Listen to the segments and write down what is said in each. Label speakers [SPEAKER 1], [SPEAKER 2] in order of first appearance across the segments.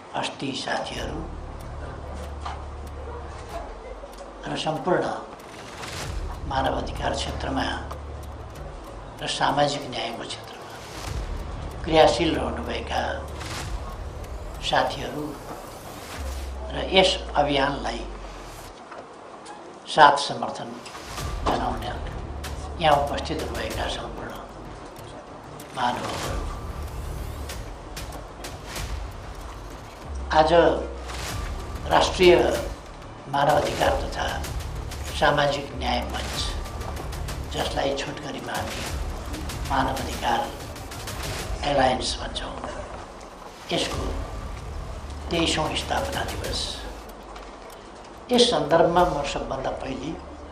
[SPEAKER 1] अस्ति साथीहरू र सम्पूर्ण मानवाधिकार क्षेत्रमा र सामाजिक न्यायको क्षेत्रमा क्रियाशील रहनुभएका साथीहरू र यस अभियानलाई साथ समर्थन जनाउने यहाँ उपस्थित भएका सम्पूर्ण महानुभावहरू, आज राष्ट्रिय मानवाधिकार तथा सामाजिक न्याय मञ्च, जसलाई छोटकरीमा हामी मानवाधिकार एलायन्स भन्छौँ, यसको 23औं स्थापना दिवस। यस सन्दर्भमा म सबभन्दा पहिले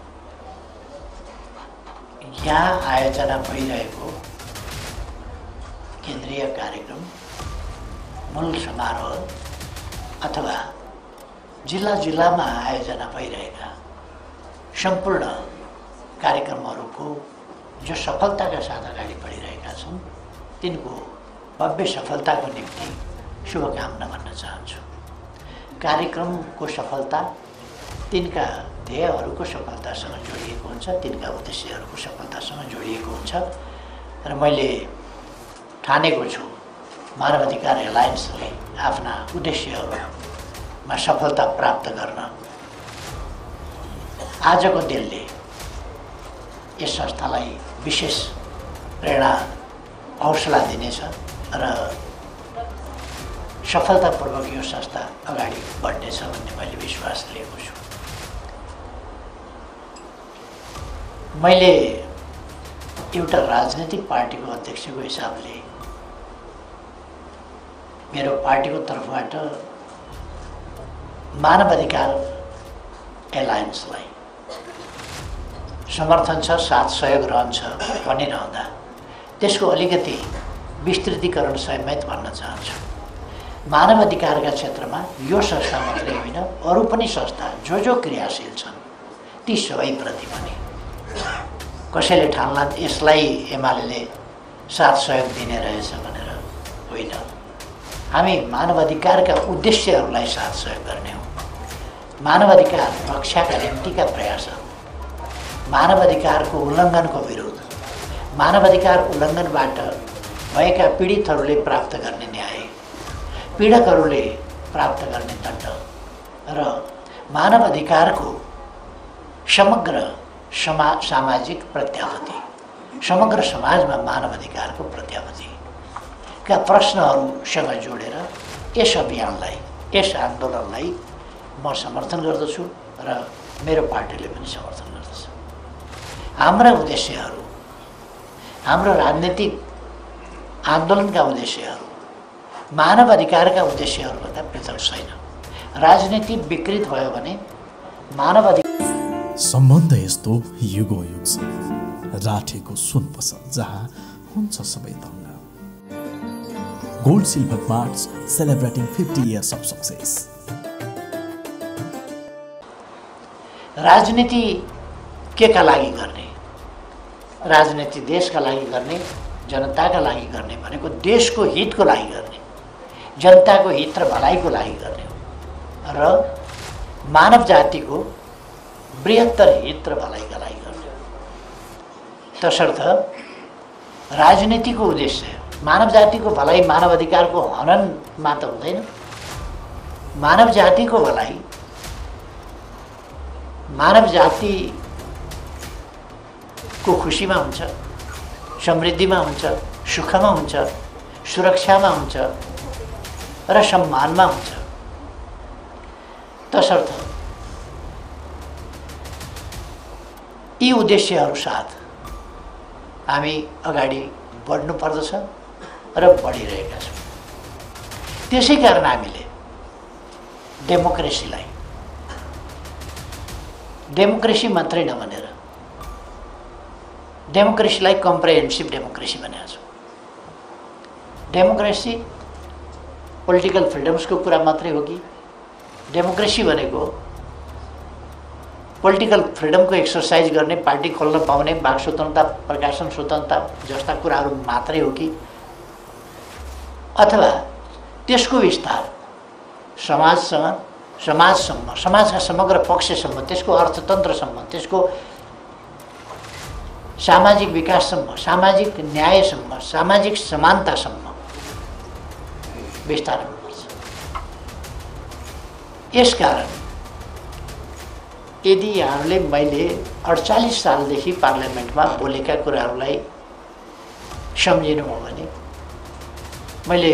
[SPEAKER 1] यहाँ आयोजना भइरहेको केन्द्रीय कार्यक्रम, मूल समारोह अथवा जिल्लामा आयोजना भइरहेका सम्पूर्ण कार्यक्रमहरूको जो सफलताका साथ अगाडि बढिरहेका छन्, तिनको भव्य सफलताको निम्ति शुभकामना भन्न चाहन्छु। कार्यक्रमको सफलता तिनका ध्येयहरूको सफलतासँग जोडिएको हुन्छ, तिनका उद्देश्यहरूको सफलतासँग जोडिएको हुन्छ र मैले ठानेको छु मानवाधिकार एलायन्सले आफ्ना उद्देश्यहरूमा सफलता प्राप्त गर्न आजको दिनले यस संस्थालाई विशेष प्रेरणा हौसला दिनेछ र सफलतापूर्वक यो संस्था अगाडि बढ्नेछ भन्ने मैले विश्वास लिएको छु। मैले एउटा राजनीतिक पार्टीको अध्यक्षको हिसाबले मेरो पार्टीको तर्फबाट मानवाधिकार एलायन्सलाई समर्थन छ, साथ सहयोग रहन्छ भनिरहँदा त्यसको अलिकति विस्तृतीकरण समेत भन्न चाहन्छु। मानवाधिकारका क्षेत्रमा यो संस्था मात्रै होइन, अरू पनि संस्था जो क्रियाशील छन् ती सबैप्रति पनि कसैले ठान्ला यसलाई एमाले साथ सहयोग दिने रहेछ भनेर होइन। हामी मानवाधिकारका उद्देश्यहरूलाई साथ सहयोग गर्ने हो। मानवाधिकार रक्षाका निम्तिका प्रयासहरू, मानवाधिकारको उल्लङ्घनको विरोध, मानवाधिकार उल्लङ्घनबाट भएका पीडितहरूले प्राप्त गर्ने न्याय, पीडकहरूले प्राप्त गर्ने दण्ड र मानवाधिकारको समग्र सामाजिक प्रत्याभूति, समग्र समाजमा मानवाधिकारको प्रत्याभूतिका प्रश्नहरूसँग जोडेर यस अभियानलाई, यस आन्दोलनलाई म समर्थन गर्दछु र मेरो पार्टीले पनि समर्थन गर्दछ। हाम्रा उद्देश्यहरू, हाम्रो राजनीतिक आन्दोलनका उद्देश्यहरू मानवाधिकारका उद्देश्यहरूभन्दा पृथक छैन। राजनीति विकृत भयो भने मानवाधिकार
[SPEAKER 2] सम्बन्ध यस्तो युगौयुगसम्म राठेको सुन पसल, जहाँ हुन्छ सबै दङ्ग। Gold silver marts celebrating 50 years of success।
[SPEAKER 1] राजनीति केका लागि गर्ने? राजनीति देशका लागि गर्ने, जनताका लागि गर्ने भनेको देशको हितको लागि गर्ने, जनताको हित र भलाइको लागि गर्ने हो र मानव जातिको बृहत्तर हित र भलाइका लागि गर्ने हो। तसर्थ राजनीतिको उद्देश्य मानव जातिको भलाइ, मानव अधिकारको हननमा त हुँदैन। मानव जातिको भलाइ, मानव जातिको खुसीमा हुन्छ, समृद्धिमा हुन्छ, सुखमा हुन्छ, सुरक्षामा हुन्छ र सम्मानमा हुन्छ। तसर्थ यी उद्देश्यहरू साथ हामी अगाडि बढ्नुपर्दछ र बढिरहेका छौँ। त्यसै कारण हामीले डेमोक्रेसी मात्रै नभनेर डेमोक्रेसीलाई कम्प्रिहेन्सिभ डेमोक्रेसी भनेका छौँ। डेमोक्रेसी पोलिटिकल फ्रिडम्सको कुरा मात्रै हो कि डेमोक्रेसी भनेको पोलिटिकल फ्रिडमको एक्सरसाइज गर्ने, पार्टी खोल्न पाउने, वाक स्वतन्त्रता, प्रकाशन स्वतन्त्रता जस्ता कुराहरू मात्रै हो कि अथवा त्यसको विस्तार समाजसम्म, समाजका समग्र पक्षसम्म, त्यसको अर्थतन्त्रसम्म, त्यसको सामाजिक विकाससम्म, सामाजिक न्यायसम्म, सामाजिक समानतासम्म विस्तार हुनुपर्छ। यसकारण यदि यहाँहरूले मैले 48 सालदेखि पार्लियामेन्टमा बोलेका कुराहरूलाई सम्झिनु हो भने मैले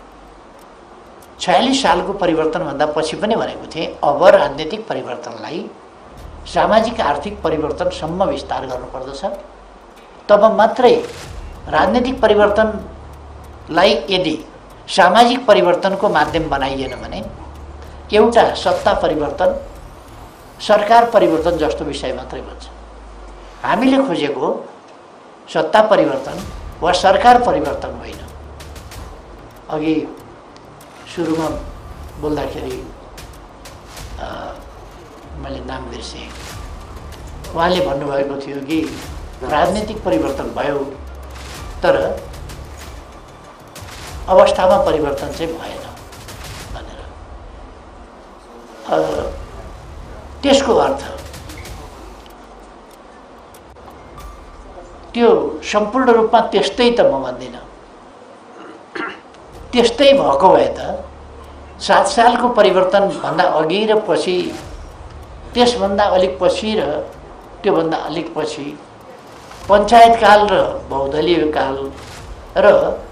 [SPEAKER 1] 46 सालको परिवर्तनभन्दा पछि पनि भनेको थिएँ, अब राजनीतिक परिवर्तनलाई सामाजिक आर्थिक परिवर्तनसम्म विस्तार गर्नुपर्दछ। तब मात्रै राजनीतिक परिवर्तनलाई यदि सामाजिक परिवर्तनको माध्यम बनाइएन भने एउटा सत्ता परिवर्तन, सरकार परिवर्तन जस्तो विषय मात्रै बन्छ। हामीले खोजेको सत्ता परिवर्तन वा सरकार परिवर्तन होइन। अघि सुरुमा बोल्दाखेरि मैले नाम बिर्सेँ, उहाँले भन्नुभएको थियो कि राजनीतिक परिवर्तन भयो तर अवस्थामा परिवर्तन चाहिँ भएन भनेर। त्यसको अर्थ त्यो सम्पूर्ण रूपमा त्यस्तै त म भन्दिनँ। त्यस्तै भएको भए त 7 सालको परिवर्तनभन्दा अघि र पछि, त्यसभन्दा अलिक पछि र त्योभन्दा अलिक पछि, पञ्चायत काल र बहुदलीय काल र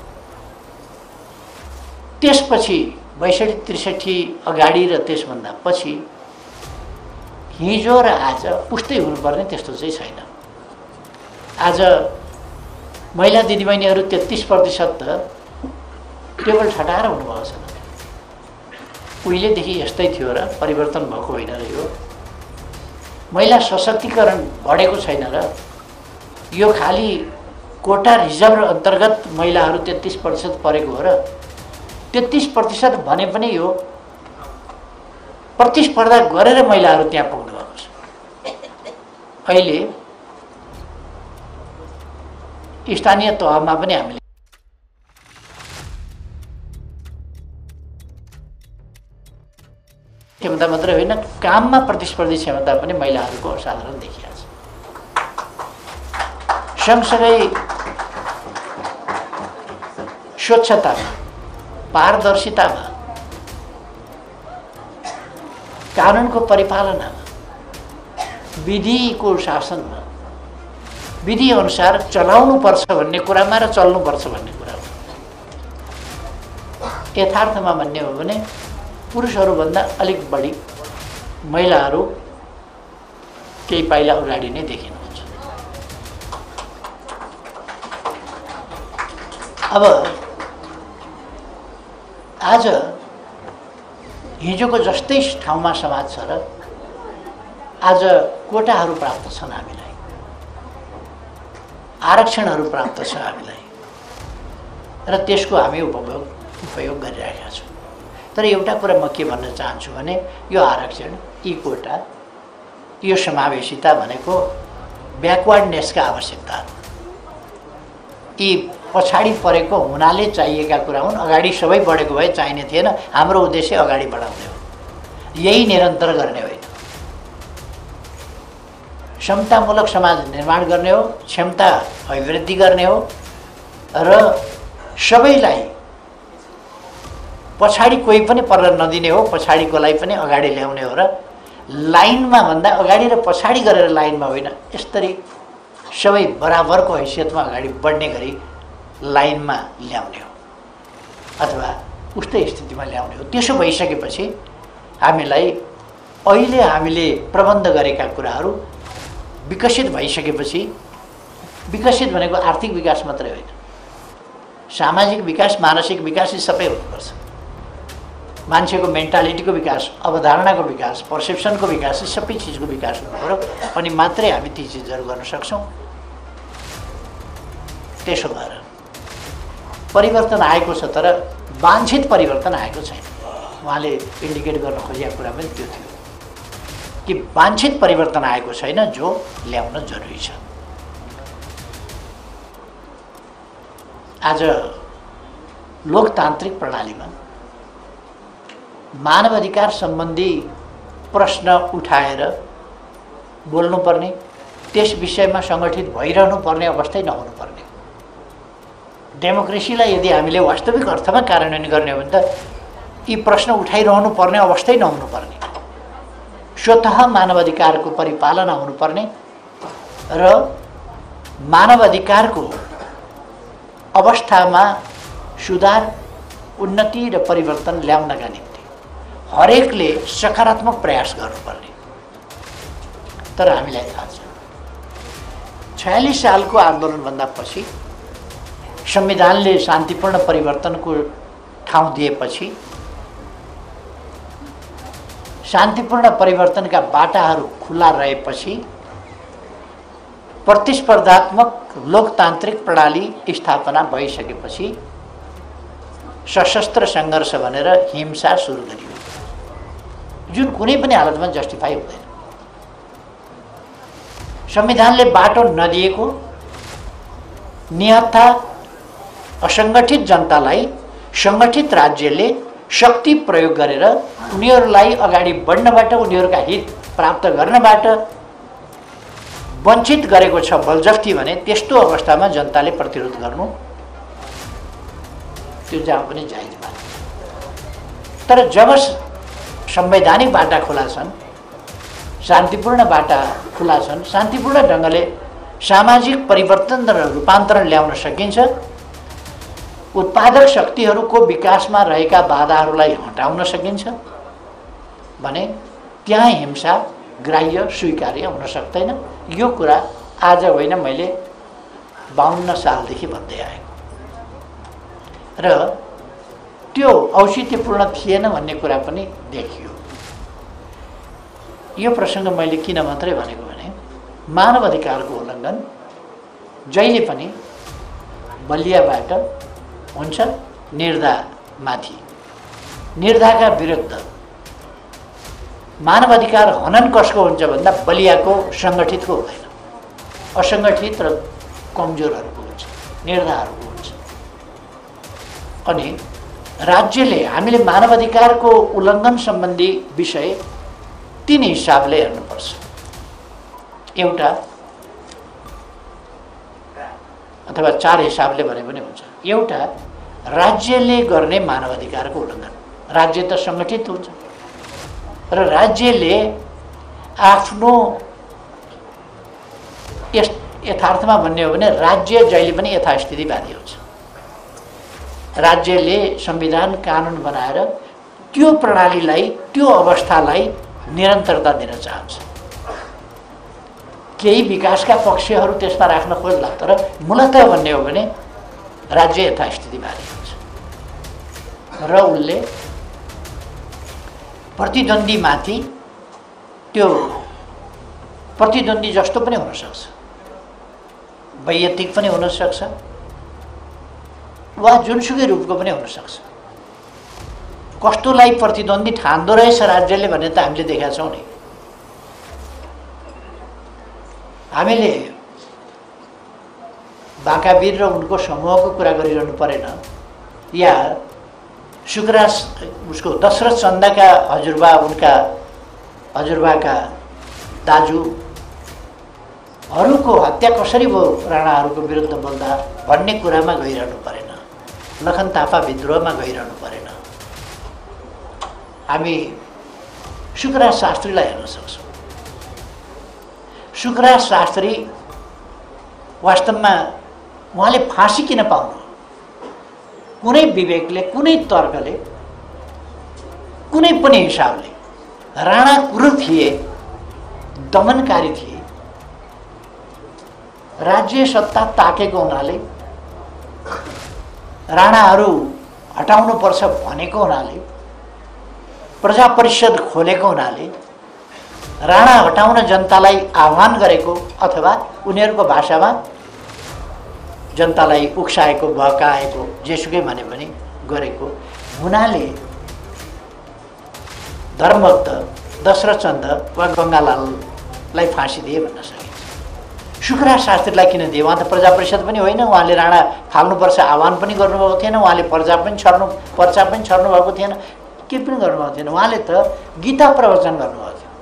[SPEAKER 1] त्यसपछि 62-63 अगाडि र त्यसभन्दा पछि, हिजो र आज उस्तै हुनुपर्ने त्यस्तो चाहिँ छैन। आज महिला दिदीबहिनीहरू 33% त टेबल ठटाएर हुनुभएको छ। उहिलेदेखि यस्तै थियो र परिवर्तन भएको होइन र यो महिला सशक्तिकरण बढेको छैन र यो खालि कोटा रिजर्भ अन्तर्गत महिलाहरू 33% परेको हो र 33% भने पनि यो प्रतिस्पर्धा गरेर महिलाहरू त्यहाँ पुग्नु भएको छ। अहिले स्थानीय तहमा पनि हामीले क्षमता मात्रै होइन, काममा प्रतिस्पर्धी क्षमता पनि महिलाहरूको असाधारण देखिएको छ। सँगसँगै स्वच्छतामा, पारदर्शितामा, कानुनको परिपालनामा, विधिको शासनमा, विधि अनुसार चलाउनुपर्छ भन्ने कुरामा र चल्नुपर्छ भन्ने कुरामा यथार्थमा भन्ने हो भने पुरुषहरूभन्दा अलिक बढी महिलाहरू केही पाइला अगाडि नै देखिनुहुन्छ। अब आज हिजोको जस्तै ठाउँमा समाज छ र आज कोटाहरू प्राप्त छन्, हामीलाई आरक्षणहरू प्राप्त छ हामीलाई, र त्यसको हामी उपयोग गरिरहेका छौँ। तर एउटा कुरा म के भन्न चाहन्छु भने यो आरक्षण, यी कोटा, यो समावेशिता भनेको ब्याकवर्डनेसका आवश्यकता, यी पछाडि परेको हुनाले चाहिएका कुरा हुन्। अगाडि सबै बढेको भए चाहिने थिएन। हाम्रो उद्देश्य अगाडि बढाउने हो, यही निरन्तर गर्ने होइन। क्षमतामूलक समाज निर्माण गर्ने हो, क्षमता अभिवृद्धि गर्ने हो र सबैलाई पछाडि कोही पनि पर्न नदिने हो, पछाडिकोलाई पनि अगाडि ल्याउने हो र लाइनमा भन्दा अगाडि र पछाडि गरेर लाइनमा होइन, यसरी सबै बराबरको हैसियतमा अगाडि बढ्ने गरी लाइनमा ल्याउने हो अथवा उस्तै स्थितिमा ल्याउने हो। त्यसो भइसकेपछि हामीलाई अहिले हामीले प्रबन्ध गरेका कुराहरू विकसित भइसकेपछि, विकसित भनेको आर्थिक विकास मात्रै होइन, सामाजिक विकास, मानसिक विकास, यी सबै हुनुपर्छ। मान्छेको मेन्टालिटीको विकास, अवधारणाको विकास, पर्सेप्सनको विकास, यी सबै चिजको विकास हुनुपर्यो, अनि मात्रै हामी ती चिजहरू गर्न सक्छौँ। त्यसो भएर परिवर्तन आएको छ तर वाञ्छित परिवर्तन आएको छैन। उहाँले इन्डिकेट गर्न खोजेको कुरा पनि त्यो थियो कि वाञ्छित परिवर्तन आएको छैन जो ल्याउन जरुरी छ। आज लोकतान्त्रिक प्रणालीमा मानव अधिकार सम्बन्धी प्रश्न उठाएर बोल्नुपर्ने, त्यस विषयमा सङ्गठित भइरहनु पर्ने अवस्थै नहुनुपर्ने। डेमोक्रेसीलाई यदि हामीले वास्तविक अर्थमा कार्यान्वयन गर्ने हो भने त यी प्रश्न उठाइरहनु पर्ने अवस्थै नहुनुपर्ने। स्वतः मानव अधिकारको परिपालना हुनुपर्ने र मानव अधिकारको अवस्थामा सुधार, उन्नति र परिवर्तन ल्याउनका निम्ति हरेकले सकारात्मक प्रयास गर्नुपर्ने। तर हामीलाई थाहा छ 46 सालको आन्दोलनभन्दा पछि संविधानले शान्तिपूर्ण परिवर्तनको ठाउँ दिएपछि शान्तिपूर्ण परिवर्तनका बाटाहरू खुला रहेपछि प्रतिस्पर्धात्मक लोकतान्त्रिक प्रणाली स्थापना भइसकेपछि सशस्त्र सङ्घर्ष भनेर हिंसा सुरु गरियो, जुन कुनै पनि हालतमा जस्टिफाई हुँदैन। संविधानले बाटो नदिएको निहत्था असङ्गठित जनतालाई सङ्गठित राज्यले शक्ति प्रयोग गरेर उनीहरूलाई अगाडि बढ्नबाट, उनीहरूका हित प्राप्त गर्नबाट वञ्चित गरेको छ बलजफ्ती भने त्यस्तो अवस्थामा जनताले प्रतिरोध गर्नु त्यो जहाँ पनि जायज मानिन्छ। तर जब संवैधानिक बाटा खुला छन्, शान्तिपूर्ण बाटा खुला छन्, शान्तिपूर्ण ढङ्गले सामाजिक परिवर्तन र रूपान्तरण ल्याउन सकिन्छ, उत्पादक शक्तिहरूको विकासमा रहेका बाधाहरूलाई हटाउन सकिन्छ भने त्यहाँ हिंसा ग्राह्य स्वीकार्य हुन सक्दैन। यो कुरा आज होइन, मैले 52 सालदेखि भन्दै आएको र त्यो औचित्यपूर्ण थिएन भन्ने कुरा पनि देखियो। यो प्रसङ्ग मैले किन मात्रै भनेको भने मानव अधिकारको उल्लङ्घन जहिले पनि बलियाबाट हुन्छ, निर्धामाथि। निर्धाका विरुद्ध मानव अधिकार हनन कसको हुन्छ भन्दा बलियाको, सङ्गठितको हुँदैन, असङ्गठित र कमजोरहरूको हुन्छ, निर्धाहरूको हुन्छ। अनि राज्यले हामीले मानव अधिकारको उल्लङ्घन सम्बन्धी विषय 3 हिसाबले हेर्नुपर्छ। एउटा अथवा 4 हिसाबले भने पनि हुन्छ। एउटा राज्यले गर्ने मानव अधिकारको उल्लङ्घन, राज्य त सङ्गठित हुन्छ र राज्यले आफ्नो यथार्थमा भन्ने हो भने राज्य जहिले पनि यथास्थितिवादी हुन्छ। राज्यले संविधान कानुन बनाएर त्यो प्रणालीलाई, त्यो अवस्थालाई निरन्तरता दिन चाहन्छ। केही विकासका पक्षहरू त्यसमा राख्न खोज्ला, तर मूलतः भन्ने हो भने राज्य यथास्थितिवादी हुन्छ र उसले प्रतिद्वन्द्वीमाथि, त्यो प्रतिद्वन्द्वी जस्तो पनि हुनसक्छ, वैयक्तिक पनि हुनसक्छ वा जुनसुकै रूपको पनि हुनसक्छ। कस्तोलाई प्रतिद्वन्द्वी ठान्दो रहेछ राज्यले भन्ने त हामीले देखेका छौँ नि। हामीले बाँकावीर र उनको समूहको कुरा गरिरहनु परेन, या शुक्रास उसको दशरथ चन्दाका हजुरबा, उनका हजुरबाका दाजुहरूको हत्या कसरी भयो राणाहरूको विरुद्ध बोल्दा भन्ने कुरामा गइरहनु परेन, लखन थापा विद्रोहमा गइरहनु परेन। हामी शुक्रास शास्त्रीलाई हेर्न सक्छौँ। शुक्रास शास्त्री वास्तवमा उहाँले फाँसी किन पाउनु? कुनै विवेकले, कुनै तर्कले, कुनै पनि हिसाबले राणा क्रूर थिए, दमनकारी थिए, राज्य सत्ता ताकेको हुनाले, राणाहरू हटाउनुपर्छ भनेको हुनाले, प्रजा परिषद खोलेको हुनाले, राणा हटाउन जनतालाई आह्वान गरेको अथवा उनीहरूको भाषामा जनतालाई उक्साएको, बहकाएको, जेसुकै भने पनि गरेको हुनाले धर्मभक्त दशरथ चन्द वा गङ्गालाललाई फाँसी दिए भन्न सकिन्छ। शुक्रास शास्त्रीलाई किन दिए? उहाँ त प्रजा परिषद पनि होइन, उहाँले राणा फाल्नुपर्छ आह्वान पनि गर्नुभएको थिएन, उहाँले पर्चा पनि छर्नु भएको थिएन। केही पनि गर्नुभएको थिएन। उहाँले त गीता प्रवचन गर्नुभएको थियो।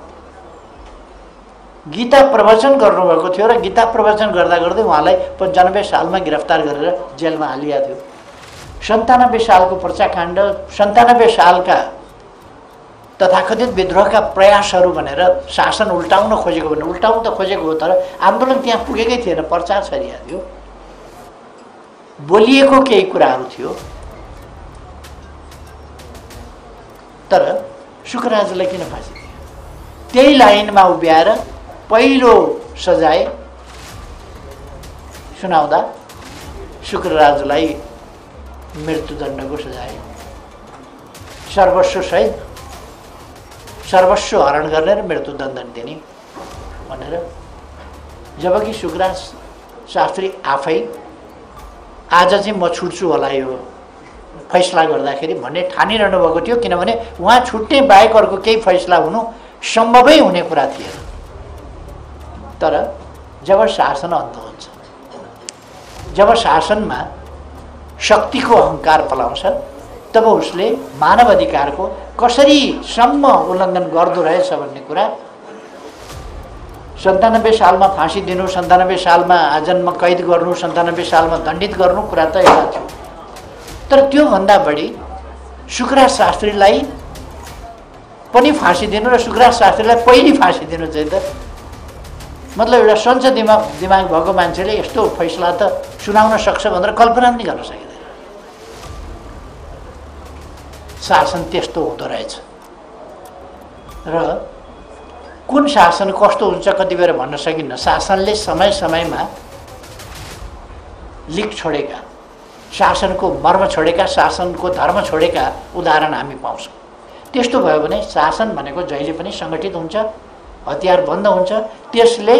[SPEAKER 1] गीता प्रवचन गर्नुभएको थियो र गीता प्रवचन गर्दा गर्दै उहाँलाई 95 सालमा गिरफ्तार गरेर जेलमा हालिएको थियो। 97 सालको पर्चाकाण्ड, 97 सालका तथाकथित विद्रोहका प्रयासहरू भनेर शासन उल्टाउन खोजेको भने उल्टाउन त खोजेको हो, तर आन्दोलन त्यहाँ पुगेकै थिएन, प्रचार छरिएको थियो, बोलिएको केही कुराहरू थियो। तर शुक्रराजलाई किन फाँसी दियो? त्यही लाइनमा उभ्याएर पहिलो सजाय सुनाउँदा शुक्रराजलाई मृत्युदण्डको सजाय, सर्वस्व सहित सर्वस्व हरण गर्ने र मृत्युदण्ड दिने भनेर। जबकि शुक्रराज शास्त्री आफै आज चाहिँ म छुट्छु होला यो फैसला गर्दाखेरि भन्ने ठानिरहनु भएको थियो, किनभने उहाँ छुट्ने बाहेक अर्को केही फैसला हुनु सम्भवै हुने कुरा थिएन। तर जब शासन अन्त हुन्छ, जब शासनमा शक्तिको अहङ्कार पलाउँछ, तब उसले मानव अधिकारको कसरीसम्म उल्लङ्घन गर्दो रहेछ भन्ने कुरा 97 सालमा फाँसी दिनु, 97 सालमा आजन्म कैद गर्नु, 97 सालमा दण्डित गर्नु कुरा त एउटा थियो। तर त्योभन्दा बढी शुक्रराज शास्त्रीलाई पनि फाँसी दिनु र शुक्रराज शास्त्रीलाई पहिली फाँसी दिनु चाहिँ त मतलब एउटा सञ्च दिमाग भएको मान्छेले यस्तो फैसला त सुनाउन सक्छ भनेर कल्पना पनि गर्न सकिँदैन। शासन त्यस्तो हुँदो रहेछ र कुन शासन कस्तो हुन्छ कति बेर भन्न सकिन्न। शासनले समय समयमा लिक छोडेका, शासनको मर्म छोडेका, शासनको धर्म छोडेका उदाहरण हामी पाउँछौँ। त्यस्तो भयो भने शासन भनेको जहिले पनि सङ्गठित हुन्छ, हतियार बन्द हुन्छ, त्यसले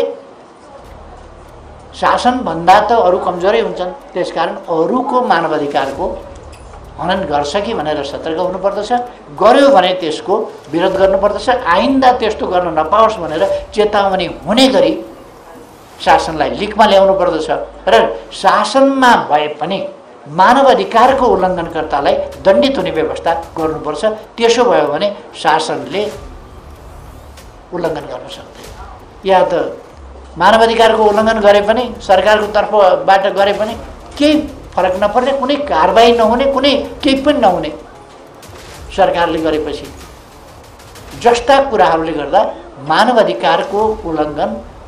[SPEAKER 1] शासनभन्दा त अरू कमजोरै हुन्छन्। त्यसकारण अरूको मानवाधिकारको हनन गर्छ कि भनेर सतर्क हुनुपर्दछ, गर्यो भने त्यसको विरोध गर्नुपर्दछ, आइन्दा त्यस्तो गर्न नपाओस् भनेर चेतावनी हुने गरी शासनलाई लिकमा ल्याउनु पर्दछ र शासनमा भए पनि मानवाधिकारको उल्लङ्घनकर्तालाई दण्डित हुने व्यवस्था गर्नुपर्छ। त्यसो भयो भने शासनले उल्लङ्घन गर्न सक्दैन। या त मानवाधिकारको उल्लङ्घन गरे पनि सरकारको तर्फबाट गरे पनि केही फरक नपर्ने, कुनै कारबाही नहुने, कुनै केही पनि नहुने, सरकारले गरेपछि जस्ता कुराहरूले गर्दा मानवाधिकारको उल्लङ्घन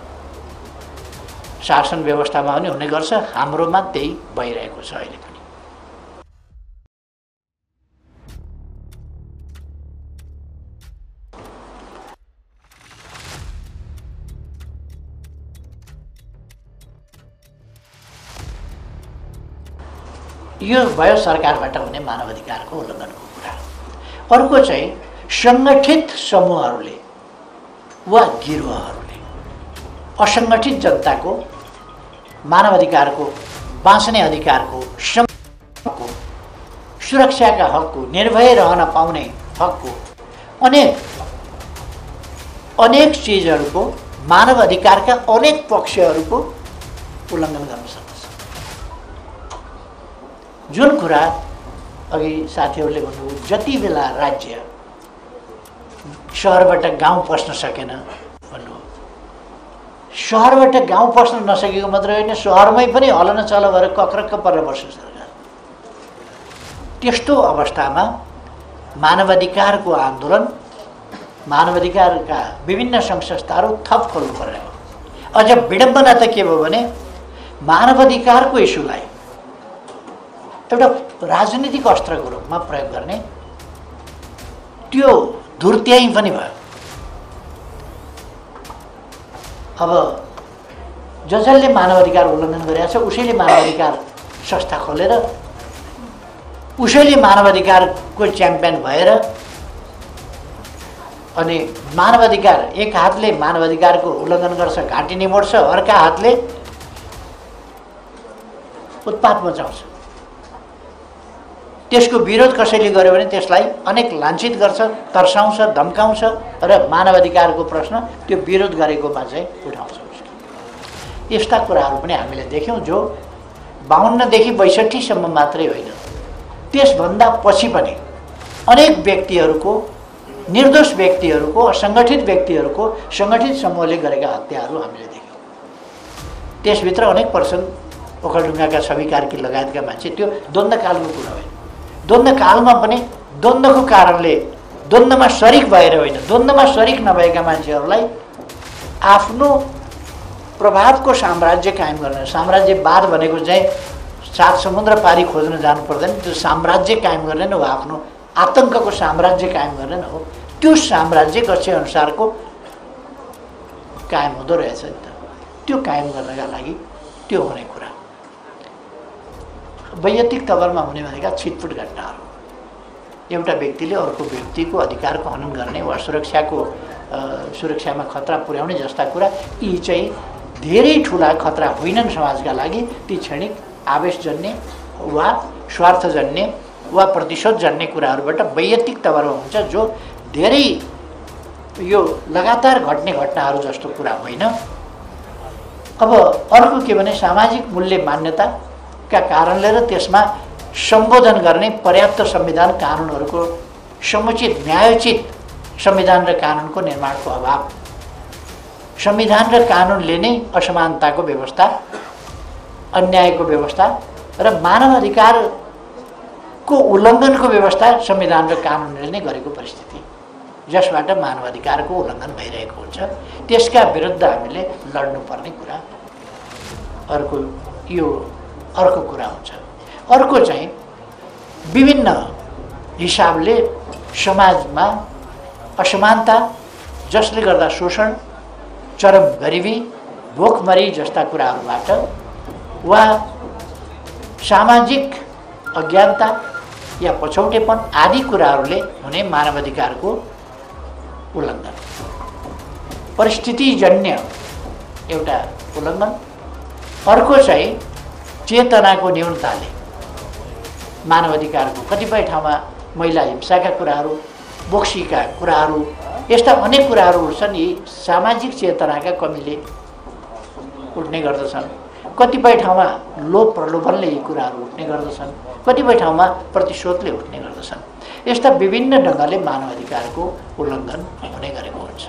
[SPEAKER 1] शासन व्यवस्थामा पनि हुने गर्छ। हाम्रोमा त्यही भइरहेको छ अहिले पनि। यो भयो सरकारबाट हुने मानवाधिकारको उल्लङ्घनको कुरा। अर्को चाहिँ सङ्गठित समूहहरूले वा गिरोहहरूले असङ्गठित जनताको मानवाधिकारको, बाँच्ने अधिकारको, सम्मानको, सुरक्षाका हकको, निर्भय रहन पाउने हकको, अनेक चिजहरूको, मानव अधिकारका अनेक पक्षहरूको उल्लङ्घन गर्न सक्छ। जुन कुरा अघि साथीहरूले भन्नुभयो, जति बेला राज्य सहरबाट गाउँ पस्न सकेन भन्नु, सहरबाट गाउँ पस्न नसकेको मात्र होइन, सहरमै पनि हलन चल भएर कक्रक्क परेर बस्छ सरकार। त्यस्तो अवस्थामा मानवाधिकारको आन्दोलन, मानवाधिकारका विभिन्न सङ्घ संस्थाहरू थप खोल्नु परेको। अझ विडम्बना त के भयो भने मानवाधिकारको इस्युलाई एउटा राजनीतिक अस्त्रको रूपमा प्रयोग गर्ने त्यो धुर्त्याइ पनि भयो। अब जसले मानवाधिकार उल्लङ्घन गरेको छ उसैले मानवाधिकार संस्था खोलेर, उसैले मानवाधिकारको च्याम्पियन भएर, अनि मानवाधिकार एक हातले मानवाधिकारको उल्लङ्घन गर्छ, घाँटी निमोड्छ, अर्का हातले उत्पात मचाउँछ। त्यसको विरोध कसैले गर्यो भने त्यसलाई अनेक लाञ्छित गर्छ, तर्साउँछ, धम्काउँछ र मानवाधिकारको प्रश्न त्यो विरोध गरेकोमा चाहिँ उठाउँछ। यस्ता कुराहरू पनि हामीले देख्यौँ, जो 52 देखि 62 सम्म मात्रै होइन, त्यसभन्दा पछि पनि अनेक व्यक्तिहरूको, निर्दोष व्यक्तिहरूको, असङ्गठित व्यक्तिहरूको सङ्गठित समूहले गरेका हत्याहरू हामीले देख्यौँ। त्यसभित्र अनेक पर्सन ओखलढुङ्गाका छवि कार्की लगायतका मान्छे, त्यो द्वन्द्वकालको कुरा होइन। द्वन्द्वकालमा पनि द्वन्द्वको कारणले द्वन्द्वमा शरिक भएर होइन, द्वन्द्वमा शरिक नभएका मान्छेहरूलाई आफ्नो प्रभावको साम्राज्य कायम गर्न, साम्राज्यवाद भनेको चाहिँ 7 समुद्र पारी खोज्न जानु पर्दैन, त्यो साम्राज्य कायम गर्ने न हो, आफ्नो आतङ्कको साम्राज्य कायम गर्ने न हो। त्यो साम्राज्य गच्छे अनुसारको कायम हुँदो रहेछ नि त। त्यो कायम गर्नका लागि त्यो हुने कुरा। वैयक्तिक तवरमा हुने भनेका छिटफुट घटनाहरू, एउटा व्यक्तिले अर्को व्यक्तिको अधिकारको हनन गर्ने वा सुरक्षामा खतरा पुर्याउने जस्ता कुरा, यी चाहिँ धेरै ठुला खतरा होइनन् समाजका लागि। ती क्षणिक आवेशजन्य वा स्वार्थजन्य वा प्रतिशोधजन्य कुराहरूबाट वैयक्तिक तवरमा हुन्छ, जो धेरै यो लगातार घट्ने घटनाहरू जस्तो कुरा होइन। अब अर्को के भने सामाजिक मूल्य मान्यताका कारणले र त्यसमा सम्बोधन गर्ने पर्याप्त संविधान कानुनहरूको समुचित न्यायोचित संविधान र कानुनको निर्माणको अभाव, संविधान र कानुनले नै असमानताको व्यवस्था, अन्यायको व्यवस्था र मानव अधिकारको उल्लङ्घनको व्यवस्था संविधान र कानुनले नै गरेको परिस्थिति, जसबाट मानव अधिकारको उल्लङ्घन भइरहेको हुन्छ, त्यसका विरुद्ध हामीले लड्नुपर्ने कुरा अर्को कुरा हुन्छ। अर्को चाहिँ विभिन्न हिसाबले समाजमा असमानता, जसले गर्दा शोषण, चरम गरिबी, भोकमरी जस्ता कुराहरूबाट वा सामाजिक अज्ञानता या पछौटेपन आदि कुराहरूले हुने मानव अधिकारको उल्लङ्घन, परिस्थितिजन्य एउटा उल्लङ्घन। अर्को चाहिँ चेतनाको न्यूनताले मानव अधिकारको कतिपय ठाउँमा महिला हिंसाका कुराहरू, बोक्सीका कुराहरू, यस्ता अनेक कुराहरू उठ्छन्। यी सामाजिक चेतनाका कमीले उठ्ने गर्दछन्। कतिपय ठाउँमा लोभ प्रलोभनले यी कुराहरू उठ्ने गर्दछन्, कतिपय ठाउँमा प्रतिशोधले उठ्ने गर्दछन्। यस्ता विभिन्न ढङ्गले मानव अधिकारको उल्लङ्घन हुने गरेको हुन्छ।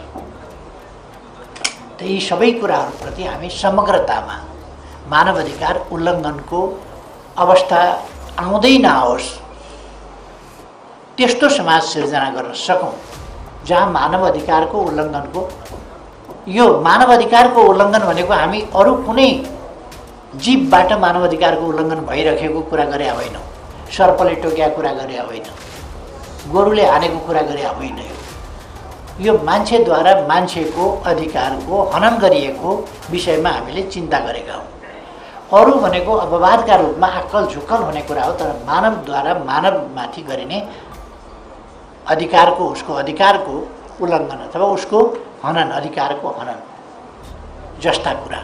[SPEAKER 1] त यी सबै कुराहरूप्रति हामी समग्रतामा मानव अधिकार उल्लङ्घनको अवस्था आउँदै नआओस्, त्यस्तो समाज सिर्जना गर्न सकौँ जहाँ मानव अधिकारको उल्लङ्घनको, यो मानव अधिकारको उल्लङ्घन भनेको हामी अरू कुनै जीवबाट मानव अधिकारको उल्लङ्घन भइरहेको कुरा गरे होइनौँ, सर्पले टोक्या कुरा गरे होइन, गोरुले हानेको कुरा गरे होइन। यो मान्छेद्वारा मान्छेको अधिकारको हनन गरिएको विषयमा हामीले चिन्ता गरेका हौँ। अरू भनेको अपवादका रूपमा आक्कल झुक्कल हुने कुरा हो, तर मानवद्वारा मानवमाथि गरिने अधिकारको, उसको अधिकारको उल्लङ्घन अथवा उसको हनन, अधिकारको हनन जस्ता कुरा,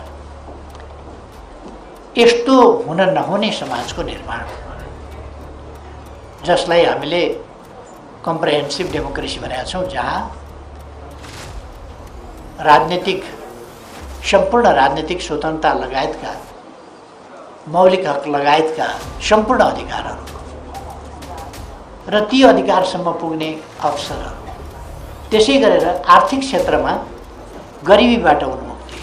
[SPEAKER 1] यस्तो हुन नहुने समाजको निर्माण, जसलाई हामीले कम्प्रेहेन्सिभ डेमोक्रेसी भनेका छौँ, जहाँ सम्पूर्ण राजनीतिक स्वतन्त्रता लगायतका मौलिक हक लगायतका सम्पूर्ण अधिकारहरू र ती अधिकारसम्म पुग्ने अवसरहरू, त्यसै गरेर आर्थिक क्षेत्रमा गरिबीबाट उन्मुक्ति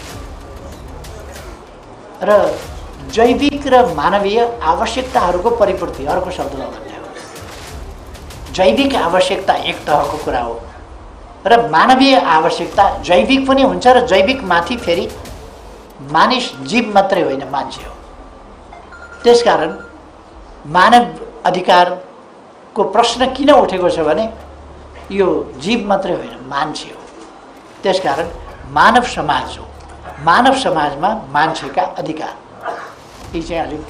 [SPEAKER 1] र जैविक र मानवीय आवश्यकताहरूको परिपूर्ति, अर्को शब्दमा भन्ने हो जैविक आवश्यकता एक तहको कुरा हो र मानवीय आवश्यकता जैविक पनि हुन्छ र जैविक माथि फेरि मानिस जीव मात्रै होइन, मान्छे हो। त्यसकारण मानव अधिकारको प्रश्न किन उठेको छ भने यो जीव मात्रै होइन, मान्छे हो। त्यसकारण मानव समाज हो, मानव समाजमा मान्छेका अधिकार, यी चाहिँ अलिक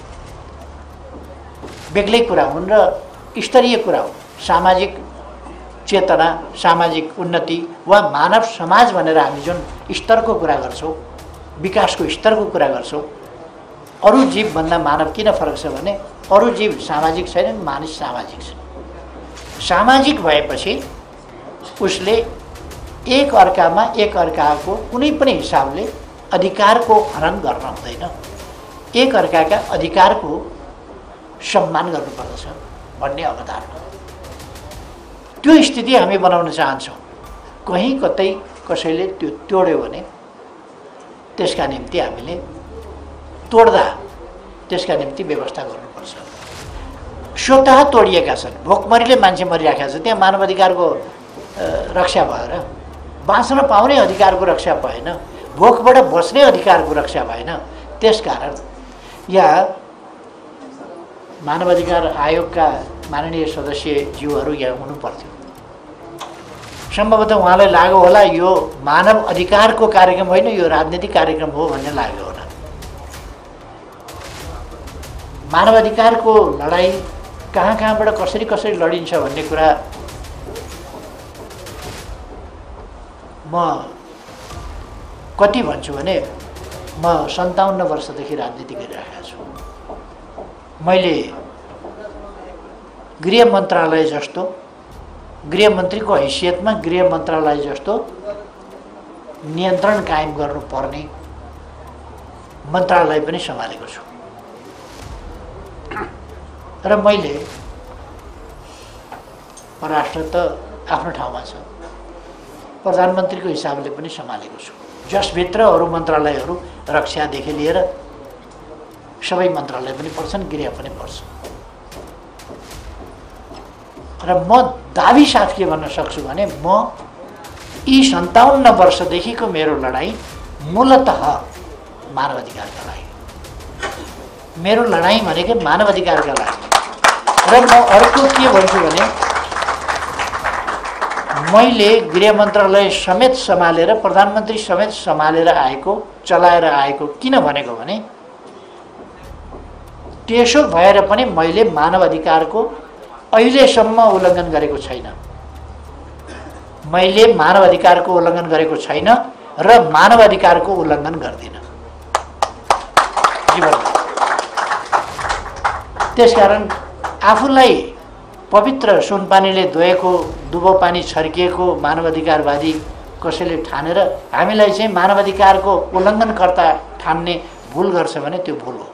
[SPEAKER 1] बेग्लै कुरा हुन् र स्तरीय कुरा हो। सामाजिक चेतना, सामाजिक उन्नति वा मानव समाज भनेर हामी जुन स्तरको कुरा गर्छौँ, विकासको स्तरको कुरा गर्छौँ, अरू जीवभन्दा मानव किन फरक छ भने अरू जीव सामाजिक छैनन्, मानिस सामाजिक छ। सामाजिक भएपछि उसले एक अर्काको कुनै पनि हिसाबले अधिकारको हनन गर्न हुँदैन, एक अर्काका अधिकारको सम्मान गर्नुपर्दछ भन्ने अवधारणा। त्यो स्थिति हामी बनाउन चाहन्छौँ। कहीँ कतै कसैले त्यो तोड्यो भने त्यसका निम्ति हामीले तोड्दा त्यसका निम्ति व्यवस्था गर्नुपर्छ। स्वतः तोडिएका छन्, भोकमरीले मान्छे मरिराखेका छ, त्यहाँ मानव अधिकारको रक्षा भएर बाँच्न पाउने अधिकारको रक्षा भएन, भोकबाट बस्ने अधिकारको रक्षा भएन। त्यसकारण यहाँ मानव अधिकार आयोगका माननीय सदस्यज्यूहरू यहाँ हुनुपर्थ्यो। सम्भवतः उहाँलाई लाग्यो होला यो मानव अधिकारको कार्यक्रम होइन, यो राजनीतिक कार्यक्रम हो भन्ने लाग्यो होला। मानव अधिकारको लडाईँ कहाँबाट कसरी लडिन्छ भन्ने कुरा म कति भन्छु भने म 57 वर्षदेखि राजनीति गरिरहेको छु। मैले गृह मन्त्रालय जस्तो, गृहमन्त्रीको हैसियतमा गृह मन्त्रालय जस्तो नियन्त्रण कायम गर्नुपर्ने मन्त्रालय पनि सम्हालेको छु। र मैले परराष्ट्र त आफ्नो ठाउँमा छ, प्रधानमन्त्रीको हिसाबले पनि सम्हालेको छु, जसभित्र अरू मन्त्रालयहरू रक्षादेखि लिएर सबै मन्त्रालय पनि पर्छन्, गृह पनि पर्छ। र म दाबी साथ के भन्न सक्छु भने म यी 57 वर्षदेखिको मेरो लडाईँ मूलतः मानव अधिकारका लागि, मेरो लडाईँ भनेकै मानव अधिकारका लागि। र म अर्को के भन्छु भने मैले गृह मन्त्रालय समेत सम्हालेर प्रधानमन्त्री समेत सम्हालेर आएको, चलाएर आएको किन भनेको भने त्यसो भएर पनि मैले मानव अधिकारको अहिलेसम्म उल्लङ्घन गरेको छैन। मैले मानव अधिकारको उल्लङ्घन गरेको छैन र मानव अधिकारको उल्लङ्घन गर्दिनँ जीवनमा। त्यसकारण आफूलाई पवित्र सुनपानीले धोएको, दुबो पानी छर्किएको मानवाधिकारवादी कसैले ठानेर हामीलाई चाहिँ मानवाधिकारको उल्लङ्घनकर्ता ठान्ने भुल गर्छ भने त्यो भुल हो।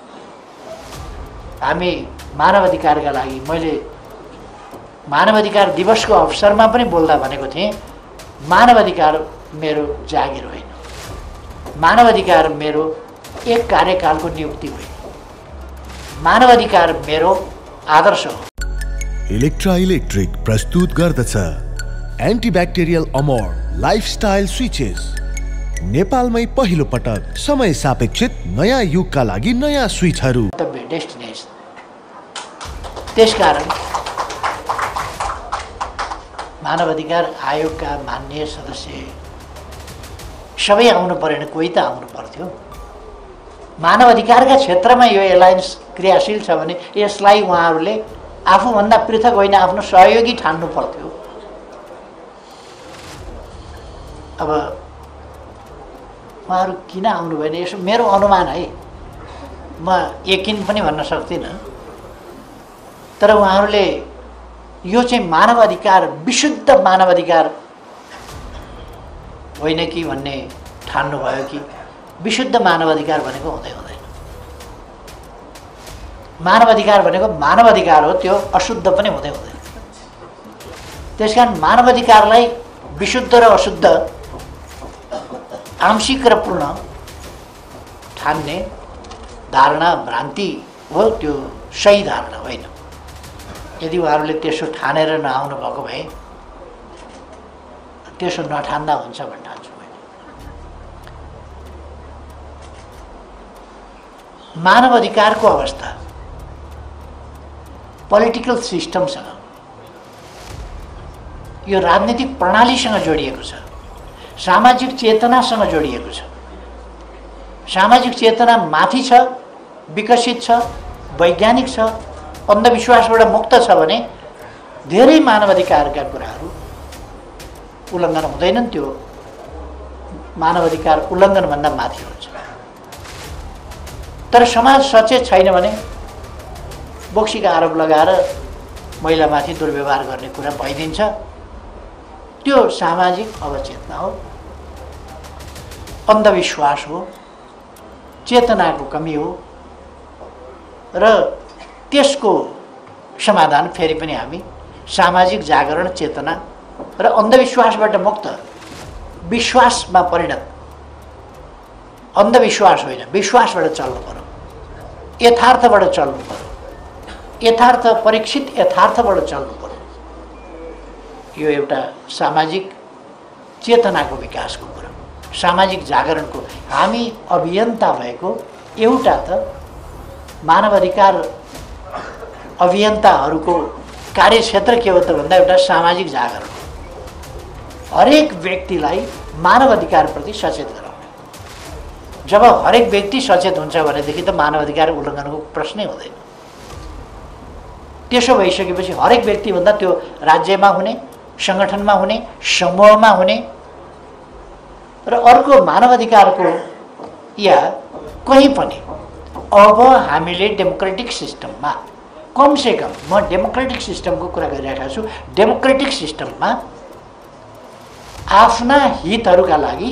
[SPEAKER 1] हामी मानवाधिकारका लागि, मैले मानवाधिकार दिवसको अवसरमा पनि बोल्दा भनेको थिएँ, मानवाधिकार मेरो जागिर होइन, मानवाधिकार मेरो एक कार्यकालको नियुक्ति होइन, मानवाधिकार मेरो आदर्श हो।
[SPEAKER 3] इलेक्ट्रा इलेक्ट्रिक प्रस्तुत गर्दछ एन्टिब्याक्टेरियल अमोर लाइफस्टाइल स्विचेस। नेपालमै पहिलो पटक समय सापेक्षित नयाँ युगका लागि नयाँ स्विचहरू।
[SPEAKER 1] डेस्टिनेसन। त्यसकारण मानव अधिकार आयोगका माननीय सदस्य सबै आउनु परेन, कोही त आउनु पर्थ्यो। मानव अधिकारका क्षेत्रमा यो एलायन्स क्रियाशील छ भने यसलाई उहाँहरूले आफूभन्दा पृथक होइन आफ्नो सहयोगी ठान्नु पर्थ्यो। अब उहाँहरू किन आउनु भएन, यसो मेरो अनुमान है, म यकिन पनि भन्न सक्दिनँ। तर उहाँहरूले यो चाहिँ मानव अधिकार, विशुद्ध मानव अधिकार होइन कि भन्ने ठान्नुभयो कि विशुद्ध मानव अधिकार भनेको हुँदै हुँदैन। मानव अधिकार भनेको मानव अधिकार हो, त्यो अशुद्ध पनि हुँदै हुँदैन। त्यसकारण मानव अधिकारलाई विशुद्ध र अशुद्ध, आंशिक र पूर्ण ठान्ने धारणा भ्रान्ति हो, त्यो सही धारणा होइन। यदि उहाँहरूले त्यसो ठानेर नआउनु भएको भए त्यसो नठान्दा हुन्छ भन्ने ठान्छु मैले। मानव अधिकारको अवस्था पोलिटिकल सिस्टमसँग, यो राजनीतिक प्रणालीसँग जोडिएको छ, सामाजिक चेतनासँग जोडिएको छ। सामाजिक चेतना माथि छ, विकसित छ, वैज्ञानिक छ, अन्धविश्वासबाट मुक्त छ भने धेरै मानवाधिकारका कुराहरू उल्लङ्घन हुँदैनन्, त्यो मानवाधिकार उल्लङ्घनभन्दा माथि हुन्छ। तर समाज सचेत छैन भने बोक्सीका आरोप लगाएर महिलामाथि दुर्व्यवहार गर्ने कुरा भइदिन्छ। त्यो सामाजिक अवचेतना हो, अन्धविश्वास हो, चेतनाको कमी हो र त्यसको समाधान फेरि पनि हामी सामाजिक जागरण चेतना र अन्धविश्वासबाट मुक्त विश्वासमा परिणत, अन्धविश्वास होइन विश्वासबाट चल्नु पर्यो, यथार्थबाट चल्नु पर्यो, यथार्थ परीक्षित यथार्थबाट चल्नु पर्यो। यो एउटा सामाजिक चेतनाको विकासको कुरा, सामाजिक जागरणको। हामी अभियन्ता भएको एउटा त मानव अधिकार अभियन्ताहरूको कार्यक्षेत्र के हो त भन्दा एउटा सामाजिक जागरण, हरेक व्यक्तिलाई मानव अधिकारप्रति सचेत गराउने। जब हरेक व्यक्ति सचेत हुन्छ भनेदेखि त मानव अधिकार उल्लङ्घनको प्रश्नै हुँदैन। त्यसो भइसकेपछि हरेक व्यक्तिभन्दा त्यो राज्यमा हुने, सङ्गठनमा हुने, समूहमा हुने र अर्को मानव अधिकारको या कहीँ पनि अब हामीले डेमोक्रेटिक सिस्टममा, कमसेकम म डेमोक्रेटिक सिस्टमको कुरा गरिरहेको छु, डेमोक्रेटिक सिस्टममा आफ्ना हितहरूका लागि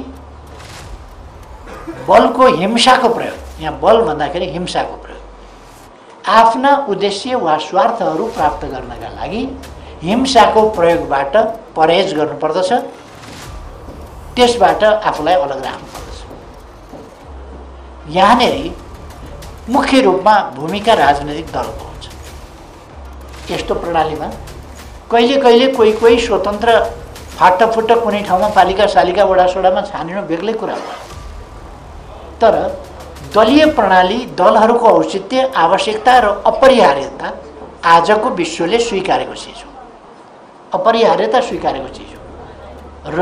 [SPEAKER 1] बलको हिंसाको प्रयोग, यहाँ बल भन्दाखेरि हिंसाको प्रयोग, आफ्ना उद्देश्य वा स्वार्थहरू प्राप्त गर्नका लागि हिंसाको प्रयोगबाट परहेज गर्नुपर्दछ, त्यसबाट आफूलाई अलग राख्नुपर्दछ। यहाँनेरि मुख्य रूपमा भूमिका राजनैतिक दलको हुन्छ। यस्तो प्रणालीमा कहिले कहिले कोही कोही स्वतन्त्र फाटफुट कुनै ठाउँमा पालिका सालिका वडासोडामा छानिनु बेग्लै कुरा हो, तर दलीय प्रणाली दलहरूको औचित्य, आवश्यकता र अपरिहार्यता आजको विश्वले स्वीकारेको चिज हो, अपरिहार्यता स्वीकारेको चिज हो। र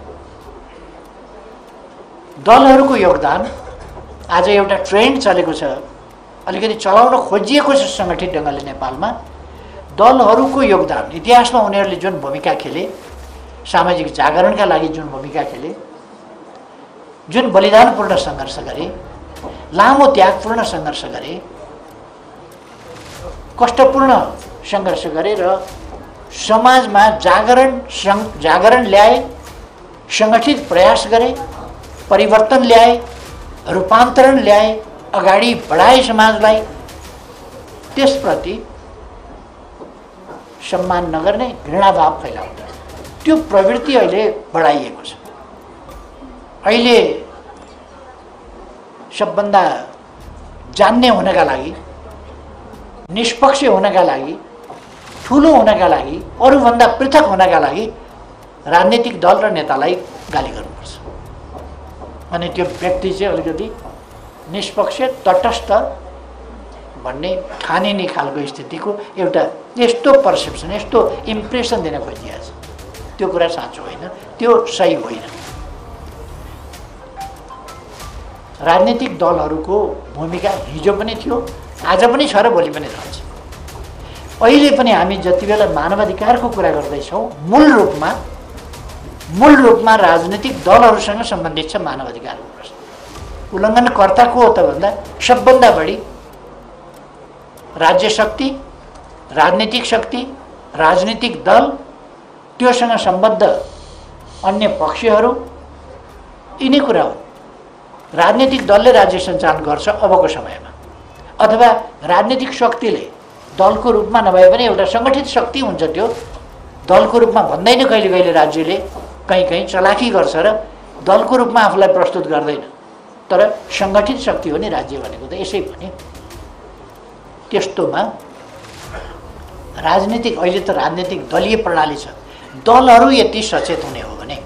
[SPEAKER 1] दलहरूको योगदान आज एउटा ट्रेन्ड चलेको छ, अलिकति चलाउन खोजिएको छ सङ्गठित ढङ्गले नेपालमा। दलहरूको योगदान, इतिहासमा उनीहरूले जुन भूमिका खेले, सामाजिक जागरणका लागि जुन भूमिका खेले, जुन बलिदानपूर्ण सङ्घर्ष गरे, लामो त्यागपूर्ण सङ्घर्ष गरे, कष्टपूर्ण सङ्घर्ष गरे र समाजमा जागरण ल्याए, सङ्गठित प्रयास गरे, परिवर्तन ल्याए, रूपान्तरण ल्याए, अगाडि बढाए समाजलाई, त्यसप्रति सम्मान नगर्ने, घृणाभाव फैलाउने त्यो प्रवृत्ति अहिले बढाइएको छ। अहिले सबभन्दा जान्ने हुनका लागि, निष्पक्ष हुनका लागि, ठुलो हुनका लागि, अरूभन्दा पृथक हुनका लागि राजनीतिक दल र नेतालाई गाली गर्नुपर्छ। अनि त्यो व्यक्ति चाहिँ अलिकति निष्पक्ष तटस्थ भन्ने ठानिने खालको स्थितिको एउटा यस्तो पर्सेप्सन, यस्तो इम्प्रेसन दिन खोजिएको छ। त्यो कुरा साँचो होइन, त्यो सही होइन। राजनीतिक दलहरूको भूमिका हिजो पनि थियो, आज पनि छ र भोलि पनि रहन्छ। अहिले पनि हामी जति बेला मानवाधिकारको कुरा गर्दैछौँ, मूल रूपमा राजनीतिक दलहरूसँग सम्बन्धित छ मानवाधिकारको प्रश्न। उल्लङ्घनकर्ता को हो त भन्दा सबभन्दा बढी राज्य शक्ति, राजनीतिक शक्ति, राजनीतिक दल, त्योसँग सम्बद्ध अन्य पक्षहरू, यिनै कुरा हो। राजनीतिक दलले राज्य सञ्चालन गर्छ अबको समयमा, अथवा राजनीतिक शक्तिले दलको रूपमा नभए पनि एउटा सङ्गठित शक्ति हुन्छ। त्यो दलको रूपमा भन्दैन, कहिले कहिले राज्यले कहीँ चलाखी गर्छ र दलको रूपमा आफूलाई प्रस्तुत गर्दैन, तर सङ्गठित शक्ति हो नि राज्य भनेको त। यसै पनि त्यस्तोमा राजनीतिक, अहिले त राजनीतिक दलीय प्रणाली छ। दलहरू यति सचेत हुने हो भने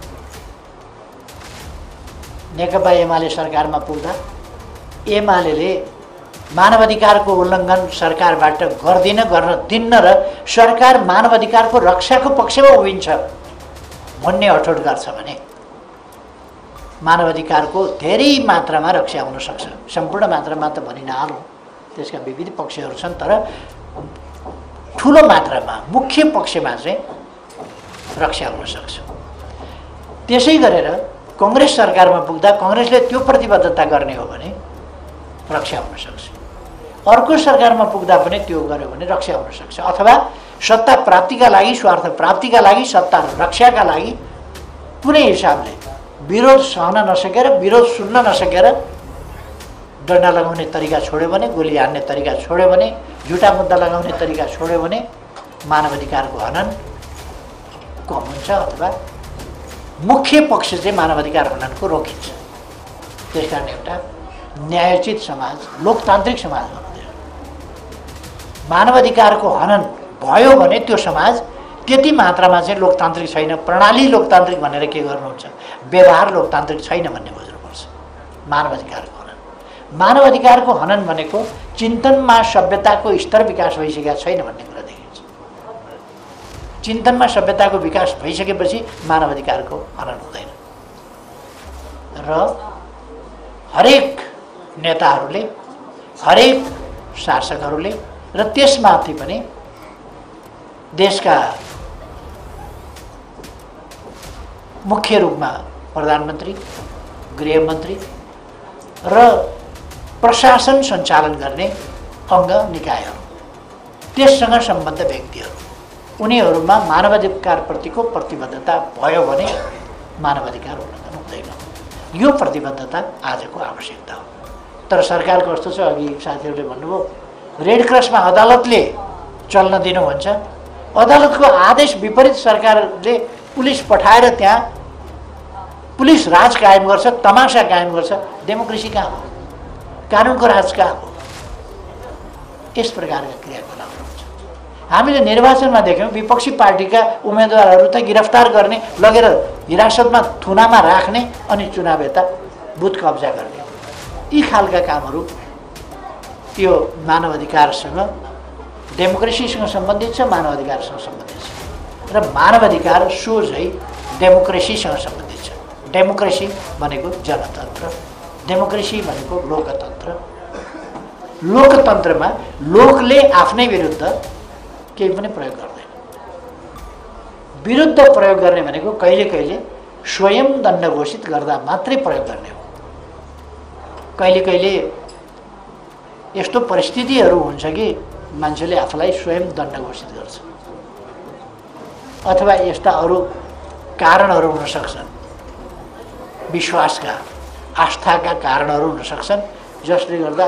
[SPEAKER 1] नेकपा एमाले सरकारमा पुग्दा एमाले मानवाधिकारको उल्लङ्घन सरकारबाट गर्न दिन्न र सरकार मानवाधिकारको रक्षाको पक्षमा उभिन्छ भन्ने अठोट गर्छ भने मानवाधिकारको धेरै मात्रामा रक्षा हुन सक्छ। सम्पूर्ण मात्रामा त भनि नहालौँ, त्यसका विविध पक्षहरू छन्, तर ठुलो मात्रामा मुख्य पक्षमा चाहिँ रक्षा हुन सक्छ। त्यसै गरेर कांग्रेस सरकारमा पुग्दा कांग्रेसले त्यो प्रतिबद्धता गर्ने हो भने रक्षा हुन सक्छ। अर्को सरकारमा पुग्दा पनि त्यो गर्यो भने रक्षा हुन सक्छ। अथवा सत्ता प्राप्तिका लागि, स्वार्थ प्राप्तिका लागि, सत्ता रक्षाका लागि कुनै हिसाबले विरोध सहन नसकेर, विरोध सुन्न नसकेर डन्डा लगाउने तरिका छोड्यो भने, गोली हान्ने तरिका छोड्यो भने, झुटा मुद्दा लगाउने तरिका छोड्यो भने मानवाधिकारको हनन कम हुन्छ अथवा मुख्य पक्ष चाहिँ मानवाधिकार हननको रोकिन्छ। त्यसकारण एउटा न्यायोचित समाज, लोकतान्त्रिक समाज हुँदैन। मानवाधिकारको हनन भयो भने त्यो समाज त्यति मात्रामा चाहिँ लोकतान्त्रिक छैन, प्रणाली लोकतान्त्रिक भनेर के गर्नुहुन्छ, व्यवहार लोकतान्त्रिक छैन भन्ने बुझ्नुपर्छ। मानवाधिकारको हनन, मानवाधिकारको हनन भनेको चिन्तनमा सभ्यताको स्तर विकास भइसकेका छैन भन्ने कुरा देखिन्छ। चिन्तनमा सभ्यताको विकास भइसकेपछि मानवाधिकारको हनन हुँदैन। र हरेक नेताहरूले, हरेक शासकहरूले र त्यसमाथि पनि देशका मुख्य रूपमा प्रधानमन्त्री, गृहमन्त्री र प्रशासन सञ्चालन गर्ने अङ्ग निकायहरू, त्यससँग सम्बद्ध व्यक्तिहरू, उनीहरूमा मानवाधिकारप्रतिको प्रतिबद्धता भयो भने मानवाधिकार उल्लङ्घन हुँदैन। यो प्रतिबद्धता आजको आवश्यकता हो। तर सरकार कस्तो छ, अघि साथीहरूले भन्नुभयो रेड क्रसमा अदालतले चल्न दिनु भन्छ, अदालतको आदेश विपरीत सरकारले पुलिस पठाएर त्यहाँ पुलिस राज कायम गर्छ, तमासा कायम गर्छ। डेमोक्रेसी कहाँ हो, कानुनको राज कहाँ हो? यस प्रकारका क्रियाकलापहरू हुन्छ। हामीले निर्वाचनमा देख्यौँ विपक्षी पार्टीका उम्मेदवारहरू त गिरफ्तार गर्ने, लगेर हिरासतमा थुनामा राख्ने अनि चुनाव यता बुथ कब्जा गर्ने, यी खालका कामहरू यो मानवाधिकारसँग, डेमोक्रेसीसँग सम्बन्धित छ, मानवाधिकारसँग सम्बन्धित छ। र मानवाधिकार सोझै डेमोक्रेसीसँग सम्बन्धित छ। डेमोक्रेसी भनेको जनतन्त्र, डेमोक्रेसी भनेको लोकतन्त्र। लोकतन्त्रमा लोकले आफ्नै विरुद्ध केही पनि प्रयोग गर्दैन। विरुद्ध प्रयोग गर्ने भनेको कहिले कहिले स्वयं दण्ड घोषित गर्दा मात्रै प्रयोग गर्ने हो। कहिले कहिले यस्तो परिस्थितिहरू हुन्छ कि मान्छेले आफूलाई स्वयं दण्ड घोषित गर्छ, अथवा यस्ता अरू कारणहरू हुन सक्छन्, विश्वासका, आस्थाका कारणहरू हुन सक्छन्, जसले गर्दा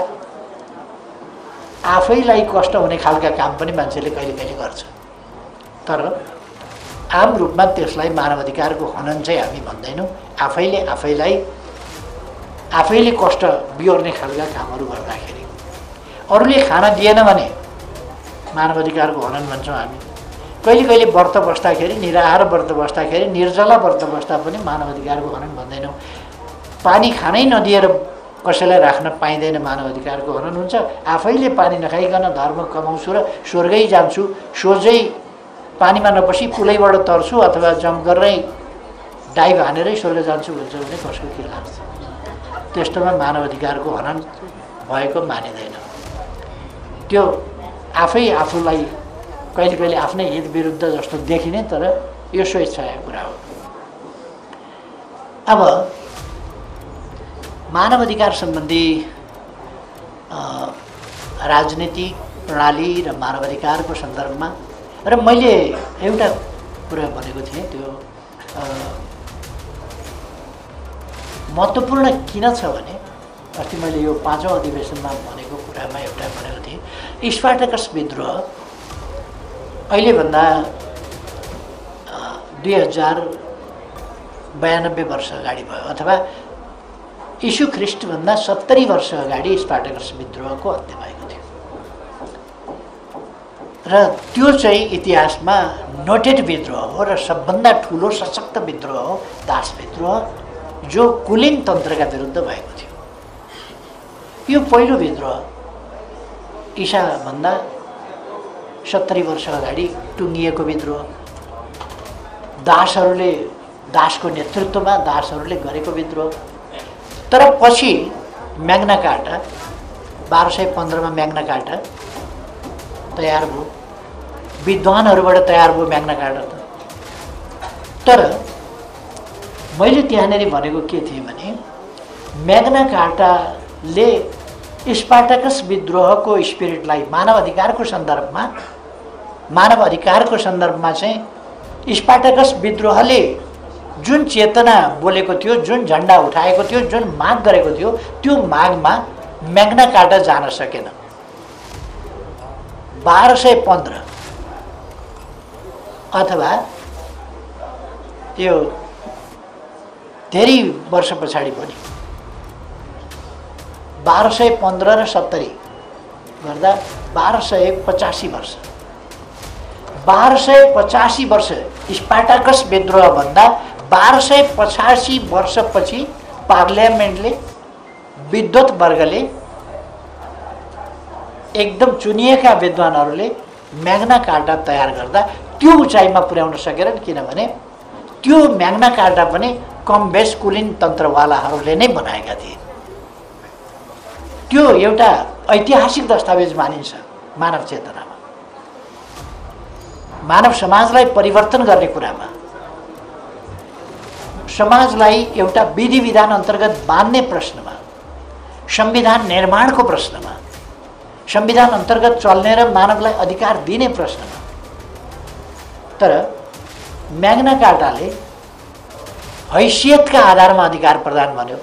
[SPEAKER 1] आफैलाई कष्ट हुने खालका काम पनि मान्छेले कहिले कहिले गर्छ। तर आम रूपमा त्यसलाई मानवाधिकारको हनन चाहिँ हामी भन्दैनौँ। आफैले कष्ट बिहोर्ने खालका कामहरू गर्दाखेरि, अरूले खाना दिएन भने मानवाधिकारको हनन भन्छौँ हामी। कहिले कहिले व्रत बस्दाखेरि, निराहार व्रत बस्दाखेरि, निर्जला व्रत बस्दा पनि मानवाधिकारको हनन भन्दैनौँ। पानी खानै नदिएर कसैलाई राख्न पाइँदैन, मानवाधिकारको हनन हुन्छ। आफैले पानी नखाइकन धर्म कमाउँछु र स्वर्गै जान्छु, सोझै पानीमा नपसी पुलैबाट तर्छु अथवा जम्प गरेरै डाइभ हानेरै स्वर्ग जान्छु भन्छ भने कसको के लाग्छ? त्यस्तोमा मानवाधिकारको हनन भएको मानिँदैन। त्यो आफूलाई कहिले कहिले आफ्नै हित विरुद्ध जस्तो देखिने, तर यो स्वेच्छाको कुरा हो। अब मानवाधिकार सम्बन्धी राजनीतिक प्रणाली र मानवाधिकारको सन्दर्भमा र मैले एउटा कुरा भनेको थिएँ, त्यो महत्त्वपूर्ण किन छ भने अस्ति मैले यो 5औं अधिवेशनमा भनेको कुरामा एउटा भनेको थिएँ, स्पार्टकस विद्रोह अहिलेभन्दा 2092 वर्ष अगाडि भयो, अथवा यीशु ख्रिस्टभन्दा 70 वर्ष अगाडि स्पार्टकस विद्रोहको अन्त्य भएको थियो। र त्यो चाहिँ इतिहासमा नोटेड विद्रोह हो र सबभन्दा ठुलो सशक्त विद्रोह हो दास विद्रोह, जो कुलीन तन्त्रका विरुद्ध भएको थियो। यो पहिलो विद्रोह ईसाभन्दा 70 वर्ष अगाडि टुङ्गिएको विद्रोह, दासको नेतृत्वमा दासहरूले गरेको विद्रोह। तर पछि म्याग्ना कार्टा 1215 मा म्याग्ना कार्टा तयार भयो, विद्वानहरूबाट तयार भयो म्याग्ना कार्टा। तर मैले त्यहाँनिर भनेको के थिएँ भने म्याग्ना कार्टाले स्पार्टकस विद्रोहको स्पिरिटलाई मानवाधिकारको सन्दर्भमा चाहिँ स्पार्टकस विद्रोहले जुन चेतना बोलेको थियो, जुन झन्डा उठाएको थियो, जुन माग गरेको थियो, त्यो मागमा म्याग्ना कार्टा जान सकेन। 1215 अथवा यो धेरै वर्ष पछाडि पनि 1215 र 70 गर्दा 1285 वर्ष 1285 वर्ष स्पार्टाकस विद्रोह भन्दा 1285 वर्षपछि पार्लियामेन्टले विद्वत वर्गले एकदम चुनिएका विद्वानहरूले म्याग्ना कार्टा तयार गर्दा त्यो उचाइमा पुर्याउन सकेनन् किनभने त्यो म्याग्ना कार्टा पनि कम बेस कुलीन तन्त्रवालाहरूले नै बनाएका थिए। त्यो एउटा ऐतिहासिक दस्तावेज मानिन्छ मानव चेतनामा, मानव समाजलाई परिवर्तन गर्ने कुरामा, समाजलाई एउटा विधि विधान अन्तर्गत बाँध्ने प्रश्नमा, संविधान निर्माणको प्रश्नमा, संविधान अन्तर्गत चल्ने र मानवलाई अधिकार दिने प्रश्नमा। तर म्याग्ना कार्टाले हैसियतका आधारमा अधिकार प्रदान भन्यो।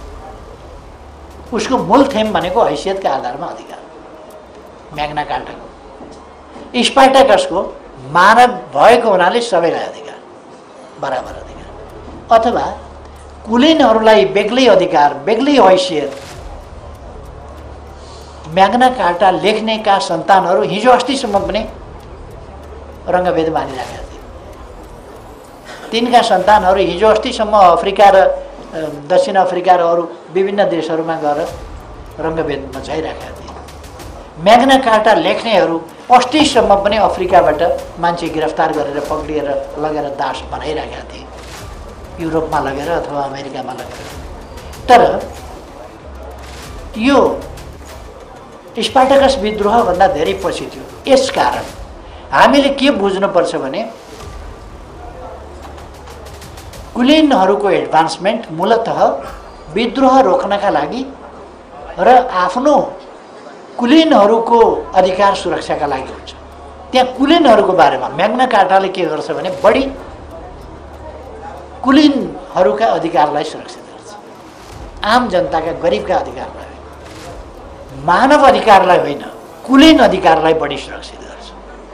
[SPEAKER 1] उसको मूल थेम भनेको हैसियतका आधारमा अधिकार। म्याग्ना कार्टाको स्पार्टाकसको मानव भएको हुनाले सबैलाई अधिकार, बराबर अधिकार, अथवा कुलीनहरूलाई बेग्लै अधिकार, बेग्लै हैसियत। म्याग्ना कार्टा लेख्नेका सन्तानहरू हिजो अस्तिसम्म पनि रङ्गभेद मानिरहेका थिए। तिनका सन्तानहरू हिजो अस्तिसम्म अफ्रिका र दक्षिण अफ्रिका र अरू विभिन्न देशहरूमा गएर रङ्गभेद मचाइरहेका थिए। म्याग्ना कार्टा लेख्नेहरू अस्तिसम्म पनि अफ्रिकाबाट मान्छे गिरफ्तार गरेर पक्रिएर लगेर दास बनाइरहेका थिए, युरोपमा लगेर अथवा अमेरिकामा लगेर। तर यो स्पार्टाकस विद्रोहभन्दा धेरै पछि थियो। यसकारण हामीले के बुझ्नुपर्छ भने कुलीनहरूको एडभान्समेन्ट मूलतः विद्रोह रोक्नका लागि र आफ्नो कुलीनहरूको अधिकार सुरक्षाका लागि हुन्छ। त्यहाँ कुलीनहरूको बारेमा म्याग्ना कार्टाले के गर्छ भने बढी कुलीनहरूका अधिकारलाई सुरक्षित गर्छ, आम जनताका गरिबका अधिकारलाई, मानव अधिकारलाई होइन, कुलीन अधिकारलाई बढी सुरक्षित गर्छ।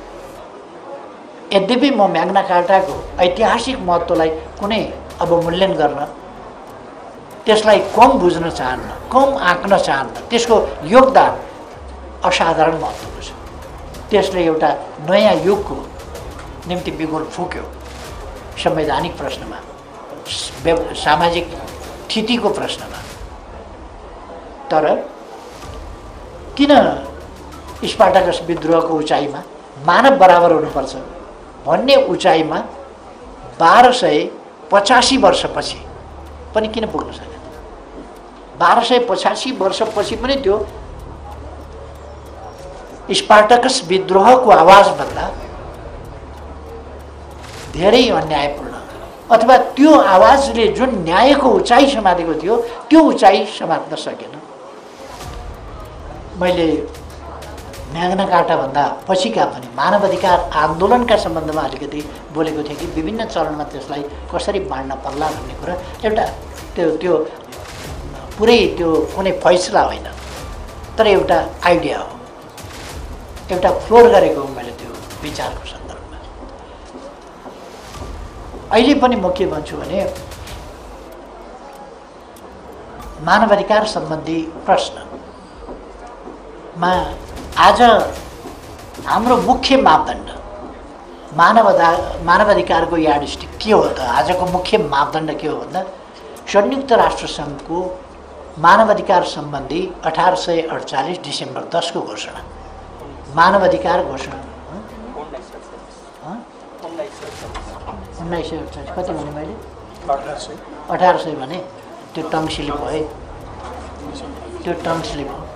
[SPEAKER 1] यद्यपि म म्याग्ना कार्टाको ऐतिहासिक महत्त्वलाई कुनै अवमूल्यन गर्न, त्यसलाई कम बुझ्न चाहन्न, कम आँक्न चाहन्न। त्यसको योगदान असाधारण महत्त्वको छ। त्यसले एउटा नयाँ युगको निम्ति बिगुल फुक्यो, संवैधानिक प्रश्नमा, सामाजिक स्थितिको प्रश्नमा। तर किन स्पार्टाकस विद्रोहको उचाइमा मानव बराबर हुनुपर्छ भन्ने उचाइमा 1285 वर्षपछि पनि किन पुग्न सकेन? 1285 वर्षपछि पनि त्यो स्पार्टाकस विद्रोहको आवाजभन्दा धेरै अन्यायपूर्ण, अथवा त्यो आवाजले जुन न्यायको उचाइ समातेको थियो त्यो उचाइ समात्न सकेन। मैले म्याग्ना कार्टाभन्दा पछिका पनि मानव अधिकार आन्दोलनका सम्बन्धमा अलिकति बोलेको थिएँ कि विभिन्न चरणमा त्यसलाई कसरी बाँड्न पर्ला भन्ने कुरा एउटा त्यो पुरै त्यो कुनै फैसला होइन, तर एउटा आइडिया हो, एउटा फ्लोर गरेको हो मैले त्यो विचारको सन्दर्भमा। अहिले पनि म के भन्छु भने मानवाधिकार सम्बन्धी प्रश्नमा आज हाम्रो मुख्य मापदण्ड मानवाधिकारको यार्डस्टिक के हो त? आजको मुख्य मापदण्ड के हो भन्दा संयुक्त राष्ट्र सङ्घको मानवाधिकार सम्बन्धी 1848 डिसेम्बर 10 को घोषणा, मानवाधिकार घोषणा 1948 कति भने मैले 1800 भने त्यो टङ स्लिप हो है, त्यो टङ स्लिप हो।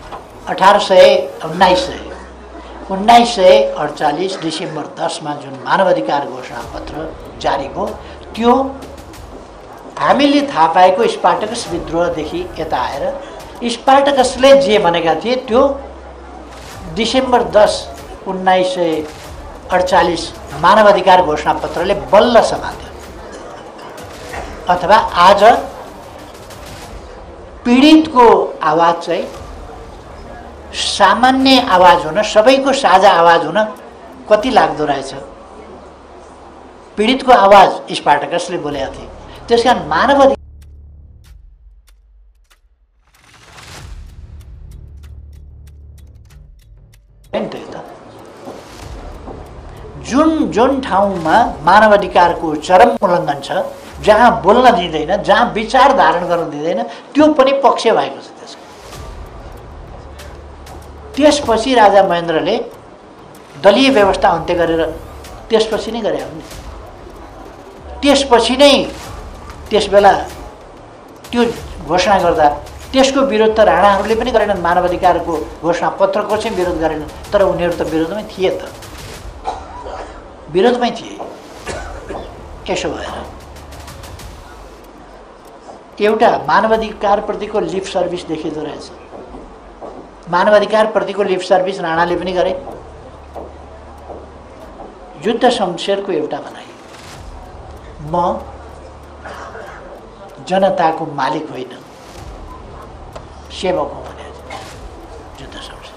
[SPEAKER 1] 1948 डिसेम्बर 10 मा जुन मानवाधिकार घोषणा पत्र जारी भयो त्यो हामीले थाहा पाएको स्पार्टाकस विद्रोहदेखि यता आएर स्पार्टाकसले जे भनेका थिए त्यो डिसेम्बर 10, 1948 मानवाधिकार घोषणा पत्रले बल्ल समात्यो। अथवा आज पीडितको आवाज चाहिँ सामान्य आवाज हुन, सबैको साझा आवाज हुन कति लाग्दो रहेछ पीडितको आवाज स्पार्टकसले बोलेका थिए। त्यसकारण मानव अधिकार जुन जुन ठाउँमा मानवाधिकारको चरम उल्लङ्घन छ, जहाँ बोल्न दिँदैन, जहाँ विचार धारण गर्न दिँदैन, त्यो पनि पक्ष भएको छ त्यसको। त्यसपछि राजा महेन्द्रले दलीय व्यवस्था अन्त्य गरेर त्यसपछि नै गरे हुन्। त्यसपछि नै त्यसबेला त्यो घोषणा गर्दा त्यसको विरोध त राणाहरूले पनि गरेनन्, मानवाधिकारको घोषणा पत्रको चाहिँ विरोध गरेनन्, तर उनीहरू त विरोधमै थिए त, विरोधमै थिए। यसो भएर एउटा मानवाधिकारप्रतिको लिप सर्भिस देखिँदो रहेछ। मानवाधिकारप्रतिको लिप सर्भिस राणाले पनि गरे। युद्ध शमशेरको एउटा भनाइ, म जनताको मालिक होइन, सेवक हो भने। युद्ध शमशेर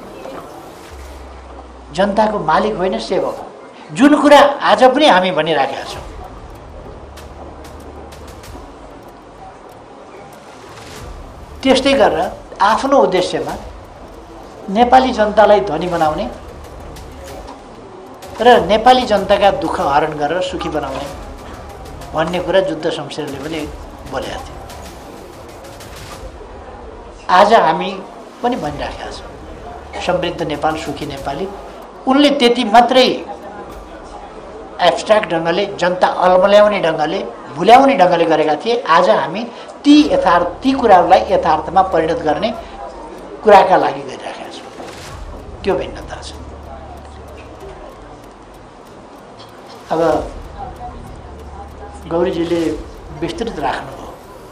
[SPEAKER 1] जनताको मालिक होइन, सेवक हो। जुन कुरा आज पनि हामी भनिराखेका छौँ। त्यस्तै गरेर आफ्नो उद्देश्यमा नेपाली जनतालाई धनी बनाउने र नेपाली जनताका दुःख हरण गरेर सुखी बनाउने भन्ने कुरा युद्ध शमशेरले पनि बोलेका थिए। आज हामी पनि भनिराखेका छौँ, समृद्ध नेपाल, सुखी नेपाली। उनले त्यति मात्रै एब्स्ट्र्याक्ट ढङ्गले, जनता अल्मल्याउने ढङ्गले, भुल्याउने ढङ्गले गरेका थिए। आज हामी ती कुराहरूलाई यथार्थमा परिणत गर्ने कुराका लागि गरिराखेका छौँ। त्यो भिन्नता छ। अब गौरीजीले विस्तृत राख्नुभयो।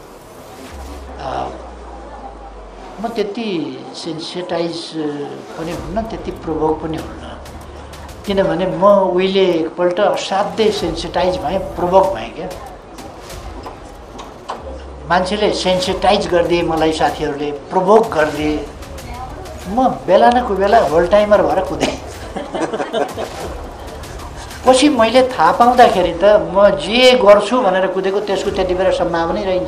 [SPEAKER 1] म त्यति सेन्सिटाइज पनि हुन्न, त्यति प्रोभोक पनि हुन्न, किनभने म उहिले एकपल्ट असाध्यै सेन्सिटाइज भएँ, प्रोभोक भएँ क्या। मान्छेले सेन्सिटाइज गरिदिए मलाई, साथीहरूले प्रोभोक गरिदिए, म बेला न कुबेला होल टाइमर भएर कुदेँ। पछि मैले थाहा पाउँदाखेरि त म जे गर्छु भनेर कुदेको त्यसको त्यति बेला सम्भावना रहन्छ।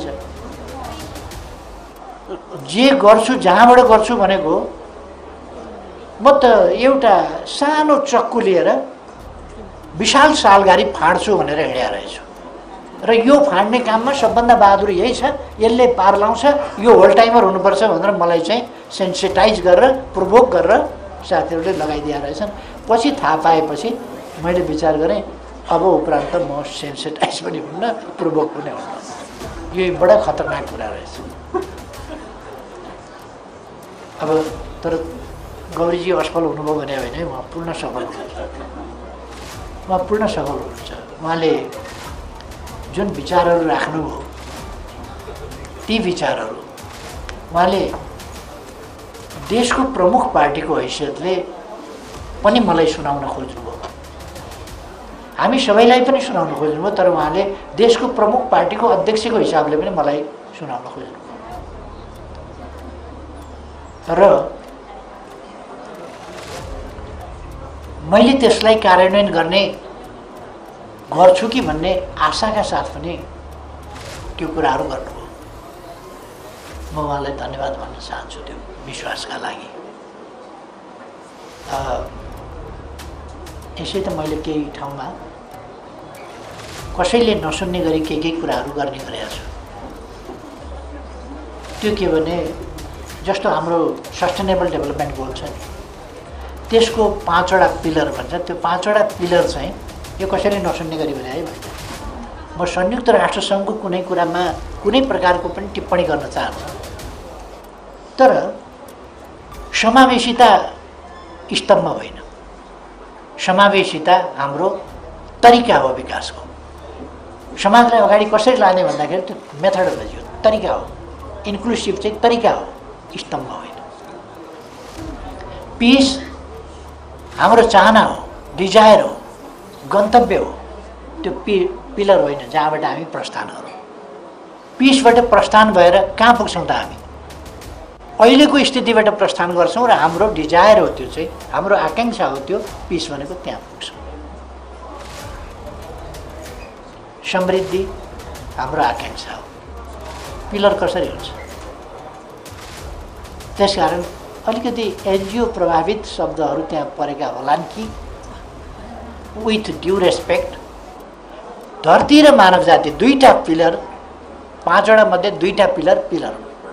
[SPEAKER 1] जे गर्छु, जहाँबाट गर्छु भनेको, म त एउटा सानो चक्कु लिएर विशाल सालघारी फाड्छु भनेर हिँडेर रहेछु। र यो फाड्ने काममा सबभन्दा बहादुर यही छ, यसले पार लाउँछ, यो होल टाइमर हुनुपर्छ भनेर मलाई चाहिँ सेन्सिटाइज गरेर, प्रोभोक गरेर साथीहरूले लगाइदिएर रहेछन्। पछि थाहा पाएपछि मैले विचार गरेँ, अब उपरान्त म सेन्सिटाइज पनि हुन्न, प्रोभोक पनि हुन्न। यो बडा खतरनाक कुरा रहेछ। अब तर गौरीजी असफल हुनुभयो भने होइन, उहाँ पूर्ण सफल हुनुहुन्छ। उहाँ पूर्ण सफल हुनुहुन्छ। उहाँले जुन विचारहरू राख्नुभयो, ती विचारहरू उहाँले देशको प्रमुख पार्टीको हैसियतले पनि मलाई सुनाउन खोज्नुभयो। हामी सबैलाई पनि सुनाउन खोज्नुभयो, तर उहाँले देशको प्रमुख पार्टीको अध्यक्षको हिसाबले पनि मलाई सुनाउन खोज्नुभयो। र मैले त्यसलाई कार्यान्वयन गर्छु कि भन्ने आशाका साथ पनि त्यो कुराहरू गर्नुभयो। म उहाँलाई धन्यवाद भन्न चाहन्छु त्यो विश्वासका लागि। यसै त मैले केही ठाउँमा कसैले नसुन्ने गरी केही कुराहरू गर्ने गरेको छु। त्यो के भने, जस्तो हाम्रो सस्टेनेबल डेभलपमेन्ट गोल छ नि, त्यसको 5वटा पिलर भन्छ। त्यो 5वटा पिलर चाहिँ यो कसैले नसुन्ने गरी भने है भाइ, म संयुक्त राष्ट्र सङ्घको कुनै कुरामा कुनै प्रकारको पनि टिप्पणी गर्न चाहन्न, तर समावेशिता स्तम्भ होइन। समावेशिता हाम्रो तरिका हो विकासको। समाजलाई अगाडि कसरी लाने भन्दाखेरि त्यो मेथडोलोजी हो, तरिका हो। इन्क्लुसिभ चाहिँ तरिका हो, स्तम्भ होइन। पिस हाम्रो चाहना हो, डिजायर हो, गन्तव्य हो, त्यो पिलर होइन जहाँबाट हामी प्रस्थान गरौँ। पिसबाट प्रस्थान भएर कहाँ पुग्छौँ त हामी? अहिलेको स्थितिबाट प्रस्थान गर्छौँ र हाम्रो डिजायर हो, त्यो चाहिँ हाम्रो आकाङ्क्षा हो, त्यो पिस भनेको त्यहाँ पुग्छौँ। समृद्धि हाम्रो आकांक्षा हो। पिलर कसरी हुन्छ? त्यसकारण अलिकति एनजिओ प्रभावित शब्दहरू त्यहाँ परेका होलान् कि विथ ड्यू रेस्पेक्ट धरती र मानव जाति दुईटा पिलर, 5वटा मध्ये 2टा पिलर हो।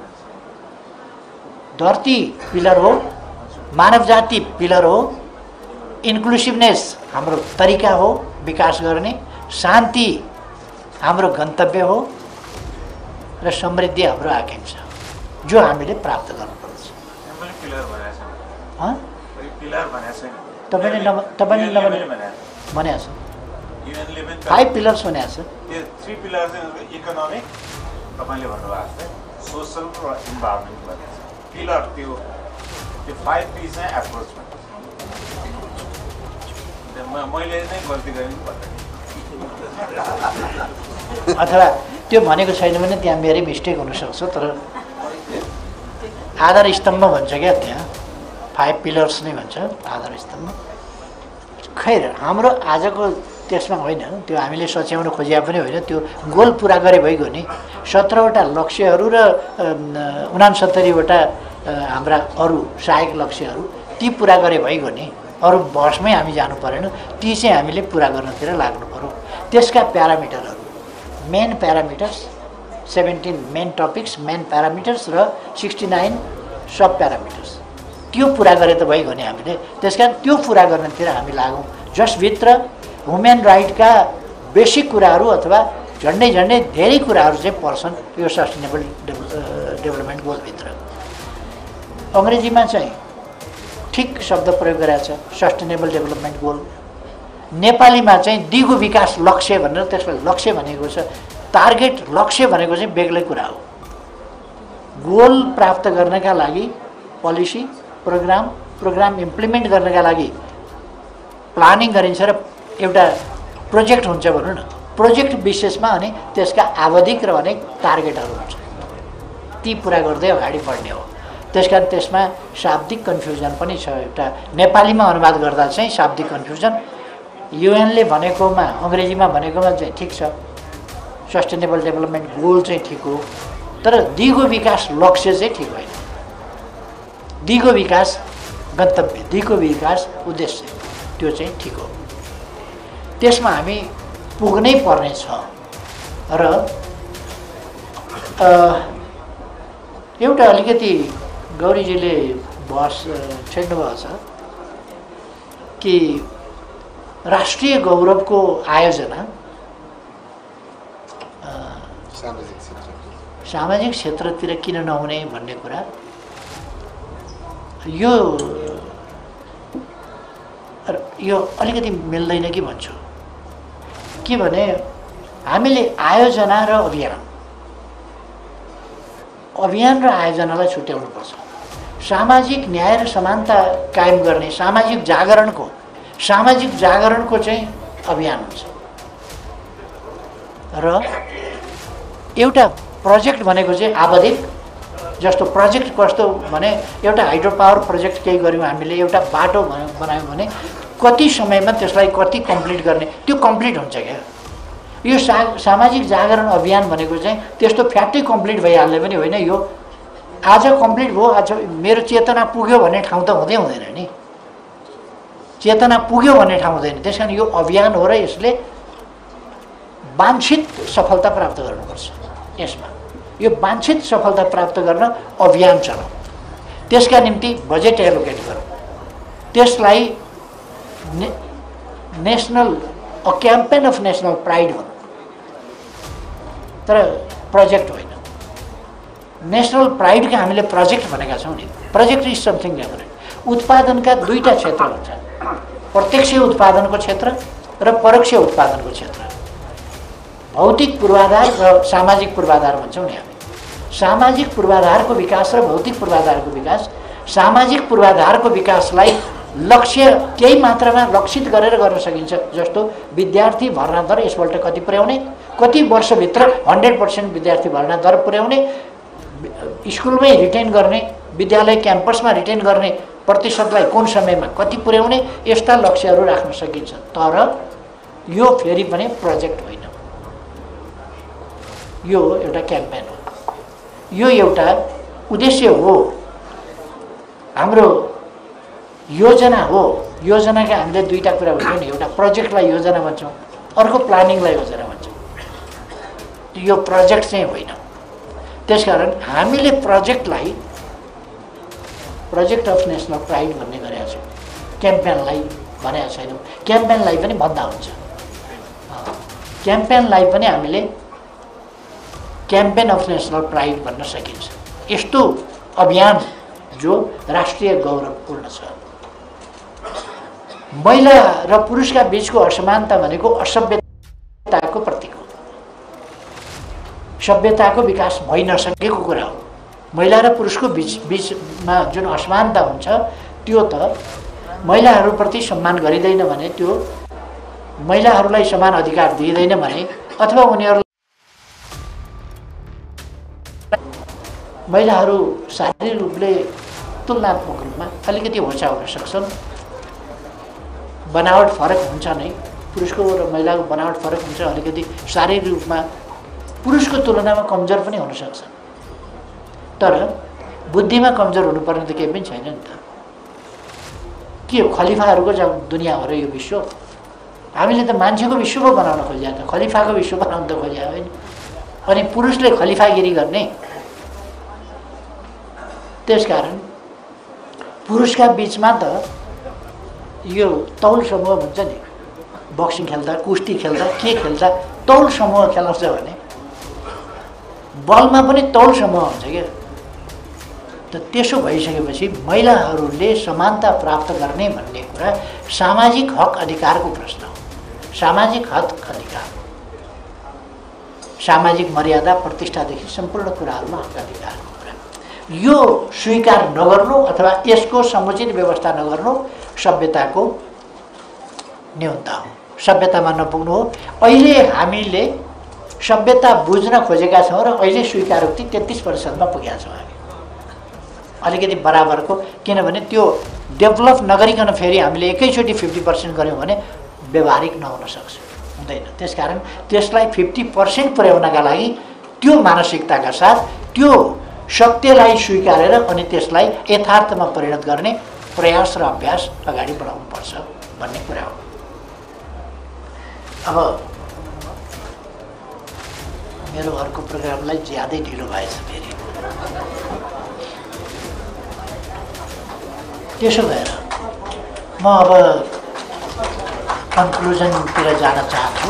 [SPEAKER 1] धरती पिलर हो, मानव जाति पिलर हो, इन्क्लुसिभनेस हाम्रो तरिका हो विकास गर्ने, शान्ति हाम्रो गन्तव्य हो र समृद्धि हाम्रो आकांक्षा हो जो हामीले प्राप्त गर्नुपर्छ। तपाईँले भनेको छ 5 पिलर्स भनेको छ।
[SPEAKER 4] 3 पिलर चाहिँ इकोनोमिक तपाईँले भन्नुभएको छ, सोसल र इन्भाइरोमेन्ट भनेको छ। पिलर त्यो 5P चाहिँ एप्रोच भन्नु। मैले नै गल्ती गरेँ
[SPEAKER 1] अथवा त्यो भनेको छैन भने त्यहाँ मेरै मिस्टेक हुनसक्छ, तर आधार स्तम्भ भन्छ क्या त्यहाँ 5 पिलर्स नै भन्छ आधार स्तम्भ। खैर हाम्रो आजको त्यसमा होइन, त्यो हामीले सच्याउन खोजिया पनि होइन, त्यो गोल पुरा गरे भइगयो नि। 17वटा लक्ष्यहरू र 69वटा हाम्रा अरू सहायक लक्ष्यहरू ती पुरा गरे भइगयो नि। अरू बसमै हामी जानु परेन, ती चाहिँ हामीले पुरा गर्नतिर लाग्नु पर्यो। त्यसका प्यारामिटरहरू, main parameters 17 main topics, main parameters र 69 सब प्यारामिटर्स, त्यो पुरा गरे त भइगयो नि हामीले। त्यसकारण त्यो पुरा गर्नतिर हामी लागौँ। जसभित्र ह्युमन राइटका बेसिक कुराहरू अथवा झन्डै धेरै कुराहरू चाहिँ पर्छन् यो सस्टेनेबल डेभलपमेन्ट गोलभित्र। अङ्ग्रेजीमा चाहिँ ठिक शब्द प्रयोग गरेको छ, सस्टेनेबल डेभलपमेन्ट गोल। नेपालीमा चाहिँ दिगो विकास लक्ष्य भनेर त्यसलाई लक्ष्य भनेको छ, टार्गेट लक्ष्य भनेको चाहिँ बेग्लै कुरा हो। गोल प्राप्त गर्नका लागि पोलिसी प्रोग्राम इम्प्लिमेन्ट गर्नका लागि प्लानिङ गरिन्छ र एउटा प्रोजेक्ट हुन्छ भनौँ न। प्रोजेक्ट विशेषमा अनि त्यसका आवधिक र अनेक टार्गेटहरू हुन्छ, ती पुरा गर्दै अगाडि बढ्ने हो। त्यसकारण त्यसमा शाब्दिक कन्फ्युजन पनि छ। एउटा नेपालीमा अनुवाद गर्दा चाहिँ शाब्दिक कन्फ्युजन, युएनले भनेकोमा अङ्ग्रेजीमा भनेकोमा चाहिँ ठिक छ, सस्टेनेबल डेभलपमेन्ट गोल चाहिँ ठिक हो, तर दिगो विकास लक्ष्य चाहिँ ठिक होइन। दिगो विकास गन्तव्य, दिगो विकास उद्देश्य त्यो चाहिँ ठिक हो। त्यसमा हामी पुग्नै पर्ने छ। र एउटा अलिकति गौरीजीले बहस छेड्नुभएको छ कि राष्ट्रिय गौरवको आयोजना सामाजिक क्षेत्रतिर किन नहुने भन्ने कुरा, यो अलिकति मिल्दैन कि भन्छु। के भने हामीले आयोजना र अभियान र आयोजनालाई छुट्याउनुपर्छ। सामाजिक न्याय र समानता कायम गर्ने सामाजिक जागरणको चाहिँ अभियान हुन्छ र एउटा प्रोजेक्ट भनेको चाहिँ आवधिक। जस्तो प्रोजेक्ट कस्तो भने एउटा हाइड्रो पावर प्रोजेक्ट केही गऱ्यौँ हामीले, एउटा बाटो बनायौँ भने कति समयमा त्यसलाई कति कम्प्लिट गर्ने, त्यो कम्प्लिट हुन्छ क्या। यो सामाजिक जागरण अभियान भनेको चाहिँ त्यस्तो फ्याक्टै कम्प्लिट भइहाल्ने पनि होइन। यो आज कम्प्लिट भयो, आज मेरो चेतना पुग्यो भन्ने ठाउँ त हुँदैन नि। चेतना पुग्यो भन्ने ठाउँ हुँदैन। त्यस कारण यो अभियान हो र यसले वाञ्छित सफलता प्राप्त गर्नुपर्छ। यसमा यो वाञ्छित सफलता प्राप्त गर्न अभियान चलाऊ, त्यसका निम्ति बजेट एलोकेट गरौँ, त्यसलाई national campaign of national pride भनौँ, तर प्रोजेक्ट होइन। नेसनल प्राइडका हामीले प्रोजेक्ट भनेका छौँ नि। Project is something different. उत्पादनका 2टा क्षेत्र हुन्छन्, प्रत्यक्ष उत्पादनको क्षेत्र र परोक्ष उत्पादनको क्षेत्र। भौतिक पूर्वाधार र सामाजिक पूर्वाधार भन्छौँ नि हामी। सामाजिक पूर्वाधारको विकास र भौतिक पूर्वाधारको विकास। सामाजिक पूर्वाधारको विकासलाई लक्ष्य केही मात्रामा लक्षित गरेर गर्न सकिन्छ। जस्तो विद्यार्थी भर्ना दर यसपल्ट कति पुर्याउने, कति वर्षभित्र 100% विद्यार्थी भर्ना दर पुर्याउने, स्कुलमै रिटेन गर्ने, विद्यालय क्याम्पसमा रिटेन गर्ने प्रतिशतलाई कुन समयमा कति पुर्याउने, यस्ता लक्ष्यहरू राख्न सकिन्छ। तर यो फेरि पनि प्रोजेक्ट होइन। यो एउटा क्याम्पेन हो, यो एउटा उद्देश्य हो, हाम्रो योजना हो। योजनाका हामीले दुईटा कुरा भन्छौँ नि, एउटा प्रोजेक्टलाई योजना भन्छौँ, अर्को प्लानिङलाई योजना भन्छौँ। यो प्रोजेक्ट चाहिँ होइन। त्यसकारण हामीले प्रोजेक्टलाई प्रोजेक्ट अफ नेसनल प्राइड भन्ने गरेका छौँ, क्याम्पेनलाई भनेका छैनौँ। क्याम्पेनलाई पनि भन्दा हुन्छ, क्याम्पेनलाई पनि हामीले क्याम्पेन अफ नेसनल प्राइड भन्न सकिन्छ। यस्तो अभियान जो राष्ट्रिय गौरवपूर्ण छ। महिला र पुरुषका बीचको असमानता भनेको असभ्यताको प्रतीक हो, सभ्यताको विकास भइ नसकेको कुरा हो। महिला र पुरुषको बीचमा जुन असमानता हुन्छ त्यो त महिलाहरूप्रति सम्मान गरिँदैन भने, त्यो महिलाहरूलाई समान अधिकार दिइँदैन भने, अथवा उनीहरूलाई महिलाहरू शारीरिक रूपले तुलनात्मक रूपमा अलिकति होचा हुन सक्छन्, बनावट फरक हुन्छ नै, पुरुषको र महिलाको बनावट फरक हुन्छ, अलिकति शारीरिक रूपमा पुरुषको तुलनामा कमजोर पनि हुन सक्छ। तर बुद्धिमा कमजोर हुनुपर्ने त केही पनि छैन नि त। के हो, खलिफाहरूको दुनियाँ हो र यो विश्व? हामीले त मान्छेको विश्व पो बनाउन खोज्या त, खलिफाको विश्व बनाउन त खोज्या होइन। अनि पुरुषले खलिफागिरी गर्ने। त्यसकारण पुरुषका बीचमा त यो तौल समूह भन्छ नि, बक्सिङ खेल्दा, कुस्ती खेल्दा, के खेल्दा तौल समूह खेलाउँछ भने बलमा पनि तौल समूह हुन्छ क्या। त त्यसो भइसकेपछि महिलाहरूले समानता प्राप्त गर्ने भन्ने कुरा सामाजिक हक अधिकारको प्रश्न हो। सामाजिक हक अधिकार, सामाजिक मर्यादा प्रतिष्ठादेखि सम्पूर्ण कुराहरूमा हक अधिकारको कुरा, यो स्वीकार नगर्नु अथवा यसको समुचित व्यवस्था नगर्नु सभ्यताको न्यूनता हो, सभ्यतामा नपुग्नु हो। अहिले हामीले सभ्यता बुझ्न खोजेका छौँ र अहिले स्वीकारोक्ति 33%मा पुगेका छौँ हामी, अलिकति बराबरको। किनभने त्यो डेभलप नगरिकन फेरि हामीले एकैचोटि 50% गऱ्यौँ भने व्यवहारिक नहुन सक्छ, हुँदैन। त्यसकारण त्यसलाई 50% पुर्याउनका लागि त्यो मानसिकताका साथ त्यो सत्यलाई स्वीकारेर अनि त्यसलाई यथार्थमा परिणत गर्ने प्रयास र अभ्यास अगाडि बढाउनुपर्छ भन्ने कुरा हो। अब मेरो अर्को प्रोग्रामलाई ज्यादै ढिलो भएछ फेरि। त्यसो भएर म अब कन्क्लुजनतिर जान चाहन्छु।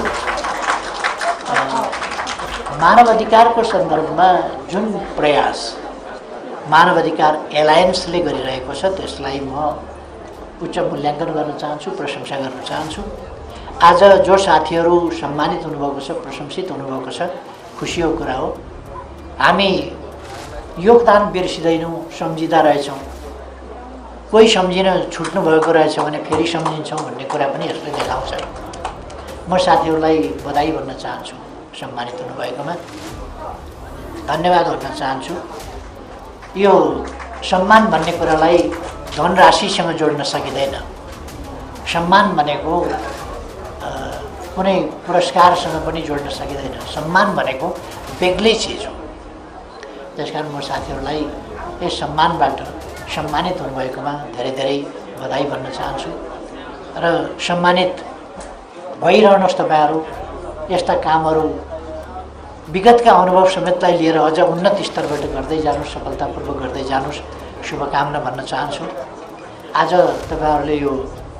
[SPEAKER 1] मानव अधिकारको सन्दर्भमा जुन प्रयास मानव अधिकार एलायन्सले गरिरहेको छ त्यसलाई म उच्च मूल्याङ्कन गर्न चाहन्छु, प्रशंसा गर्न चाहन्छु। आज जो साथीहरू सम्मानित हुनुभएको छ, प्रशंसित हुनुभएको छ, खुसीको कुरा हो। हामी योगदान बिर्सिँदैनौँ, सम्झिँदा रहेछौँ। कोही सम्झिन छुट्नु भएको रहेछ भने फेरि सम्झिन्छौँ भन्ने कुरा पनि यसले देखाउँछ। म साथीहरूलाई बधाई भन्न चाहन्छु, सम्मानित हुनुभएकोमा धन्यवाद भन्न चाहन्छु। यो सम्मान भन्ने कुरालाई धनराशिसँग जोड्न सकिँदैन। सम्मान भनेको कुनै पुरस्कारसँग पनि जोड्न सकिँदैन। सम्मान भनेको बेग्लै चिज हो। त्यसकारण म साथीहरूलाई यस सम्मानबाट सम्मानित हुनुभएकोमा धेरै धेरै बधाई भन्न चाहन्छु र सम्मानित भइरहनुहोस् तपाईँहरू। यस्ता कामहरू विगतका अनुभव समेतलाई लिएर अझ उन्नत स्तरबाट गर्दै जानुहोस्, सफलतापूर्वक गर्दै जानुहोस्, शुभकामना भन्न चाहन्छु। आज तपाईँहरूले यो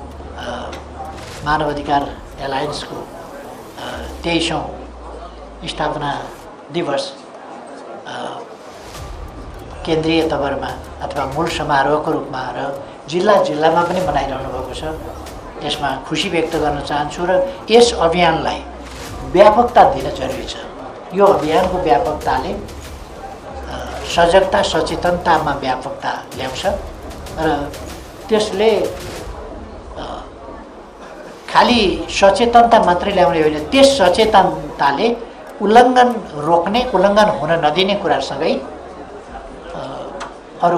[SPEAKER 1] मानव अधिकार एलायन्सको 23औं स्थापना दिवस केन्द्रीय तवरमा अथवा मूल समारोहको रूपमा र जिल्लामा पनि मनाइरहनु भएको छ। यसमा खुसी व्यक्त गर्न चाहन्छु र यस अभियानलाई व्यापकता दिन जरुरी छ। यो अभियानको व्यापकताले सजगता सचेतनतामा व्यापकता ल्याउँछ र त्यसले खाली सचेतनता मात्रै ल्याउने होइन, त्यस सचेतनताले उल्लङ्घन रोक्ने, उल्लङ्घन हुन नदिने कुरासँगै अरू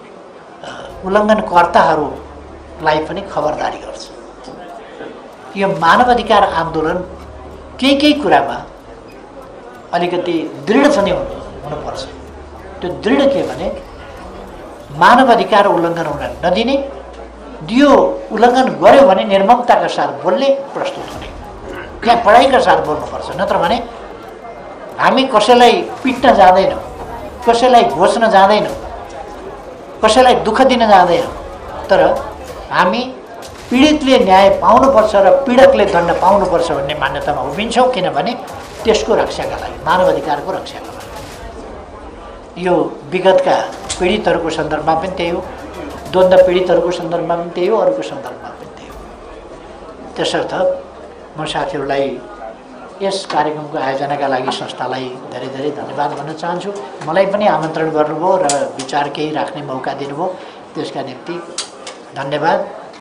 [SPEAKER 1] उल्लङ्घनकर्ताहरूलाई पनि खबरदारी गर्छ। यो मानव अधिकार आन्दोलन केही कुरामा अलिकति दृढ पनि हुनुपर्छ। त्यो दृढ के भने मानव अधिकार उल्लङ्घन हुन नदिने, दियो उल्लङ्घन गर्यो भने निर्ममताका साथ बोल्ने, प्रस्तुत हुने, त्यहाँ पढाइका साथ बोल्नुपर्छ। नत्र भने हामी कसैलाई पिट्न जाँदैनौँ, कसैलाई घोच्न जाँदैनौँ, कसैलाई दुःख दिन जाँदैनौँ, तर हामी पीडितले न्याय पाउनुपर्छ र पीडकले दण्ड पाउनुपर्छ भन्ने मान्यतामा उभिन्छौँ। किनभने त्यसको रक्षाका लागि, मानव अधिकारको रक्षाका लागि। यो विगतका पीडितहरूको सन्दर्भमा पनि त्यही हो, द्वन्द्व पीडितहरूको सन्दर्भमा पनि त्यही हो, अरूको सन्दर्भमा पनि त्यही हो। त्यसर्थ म साथीहरूलाई यस कार्यक्रमको आयोजनाका लागि संस्थालाई धेरै धेरै धन्यवाद भन्न चाहन्छु। मलाई पनि आमन्त्रण गर्नुभयो र विचार केही राख्ने मौका दिनुभयो, त्यसका निम्ति धन्यवाद।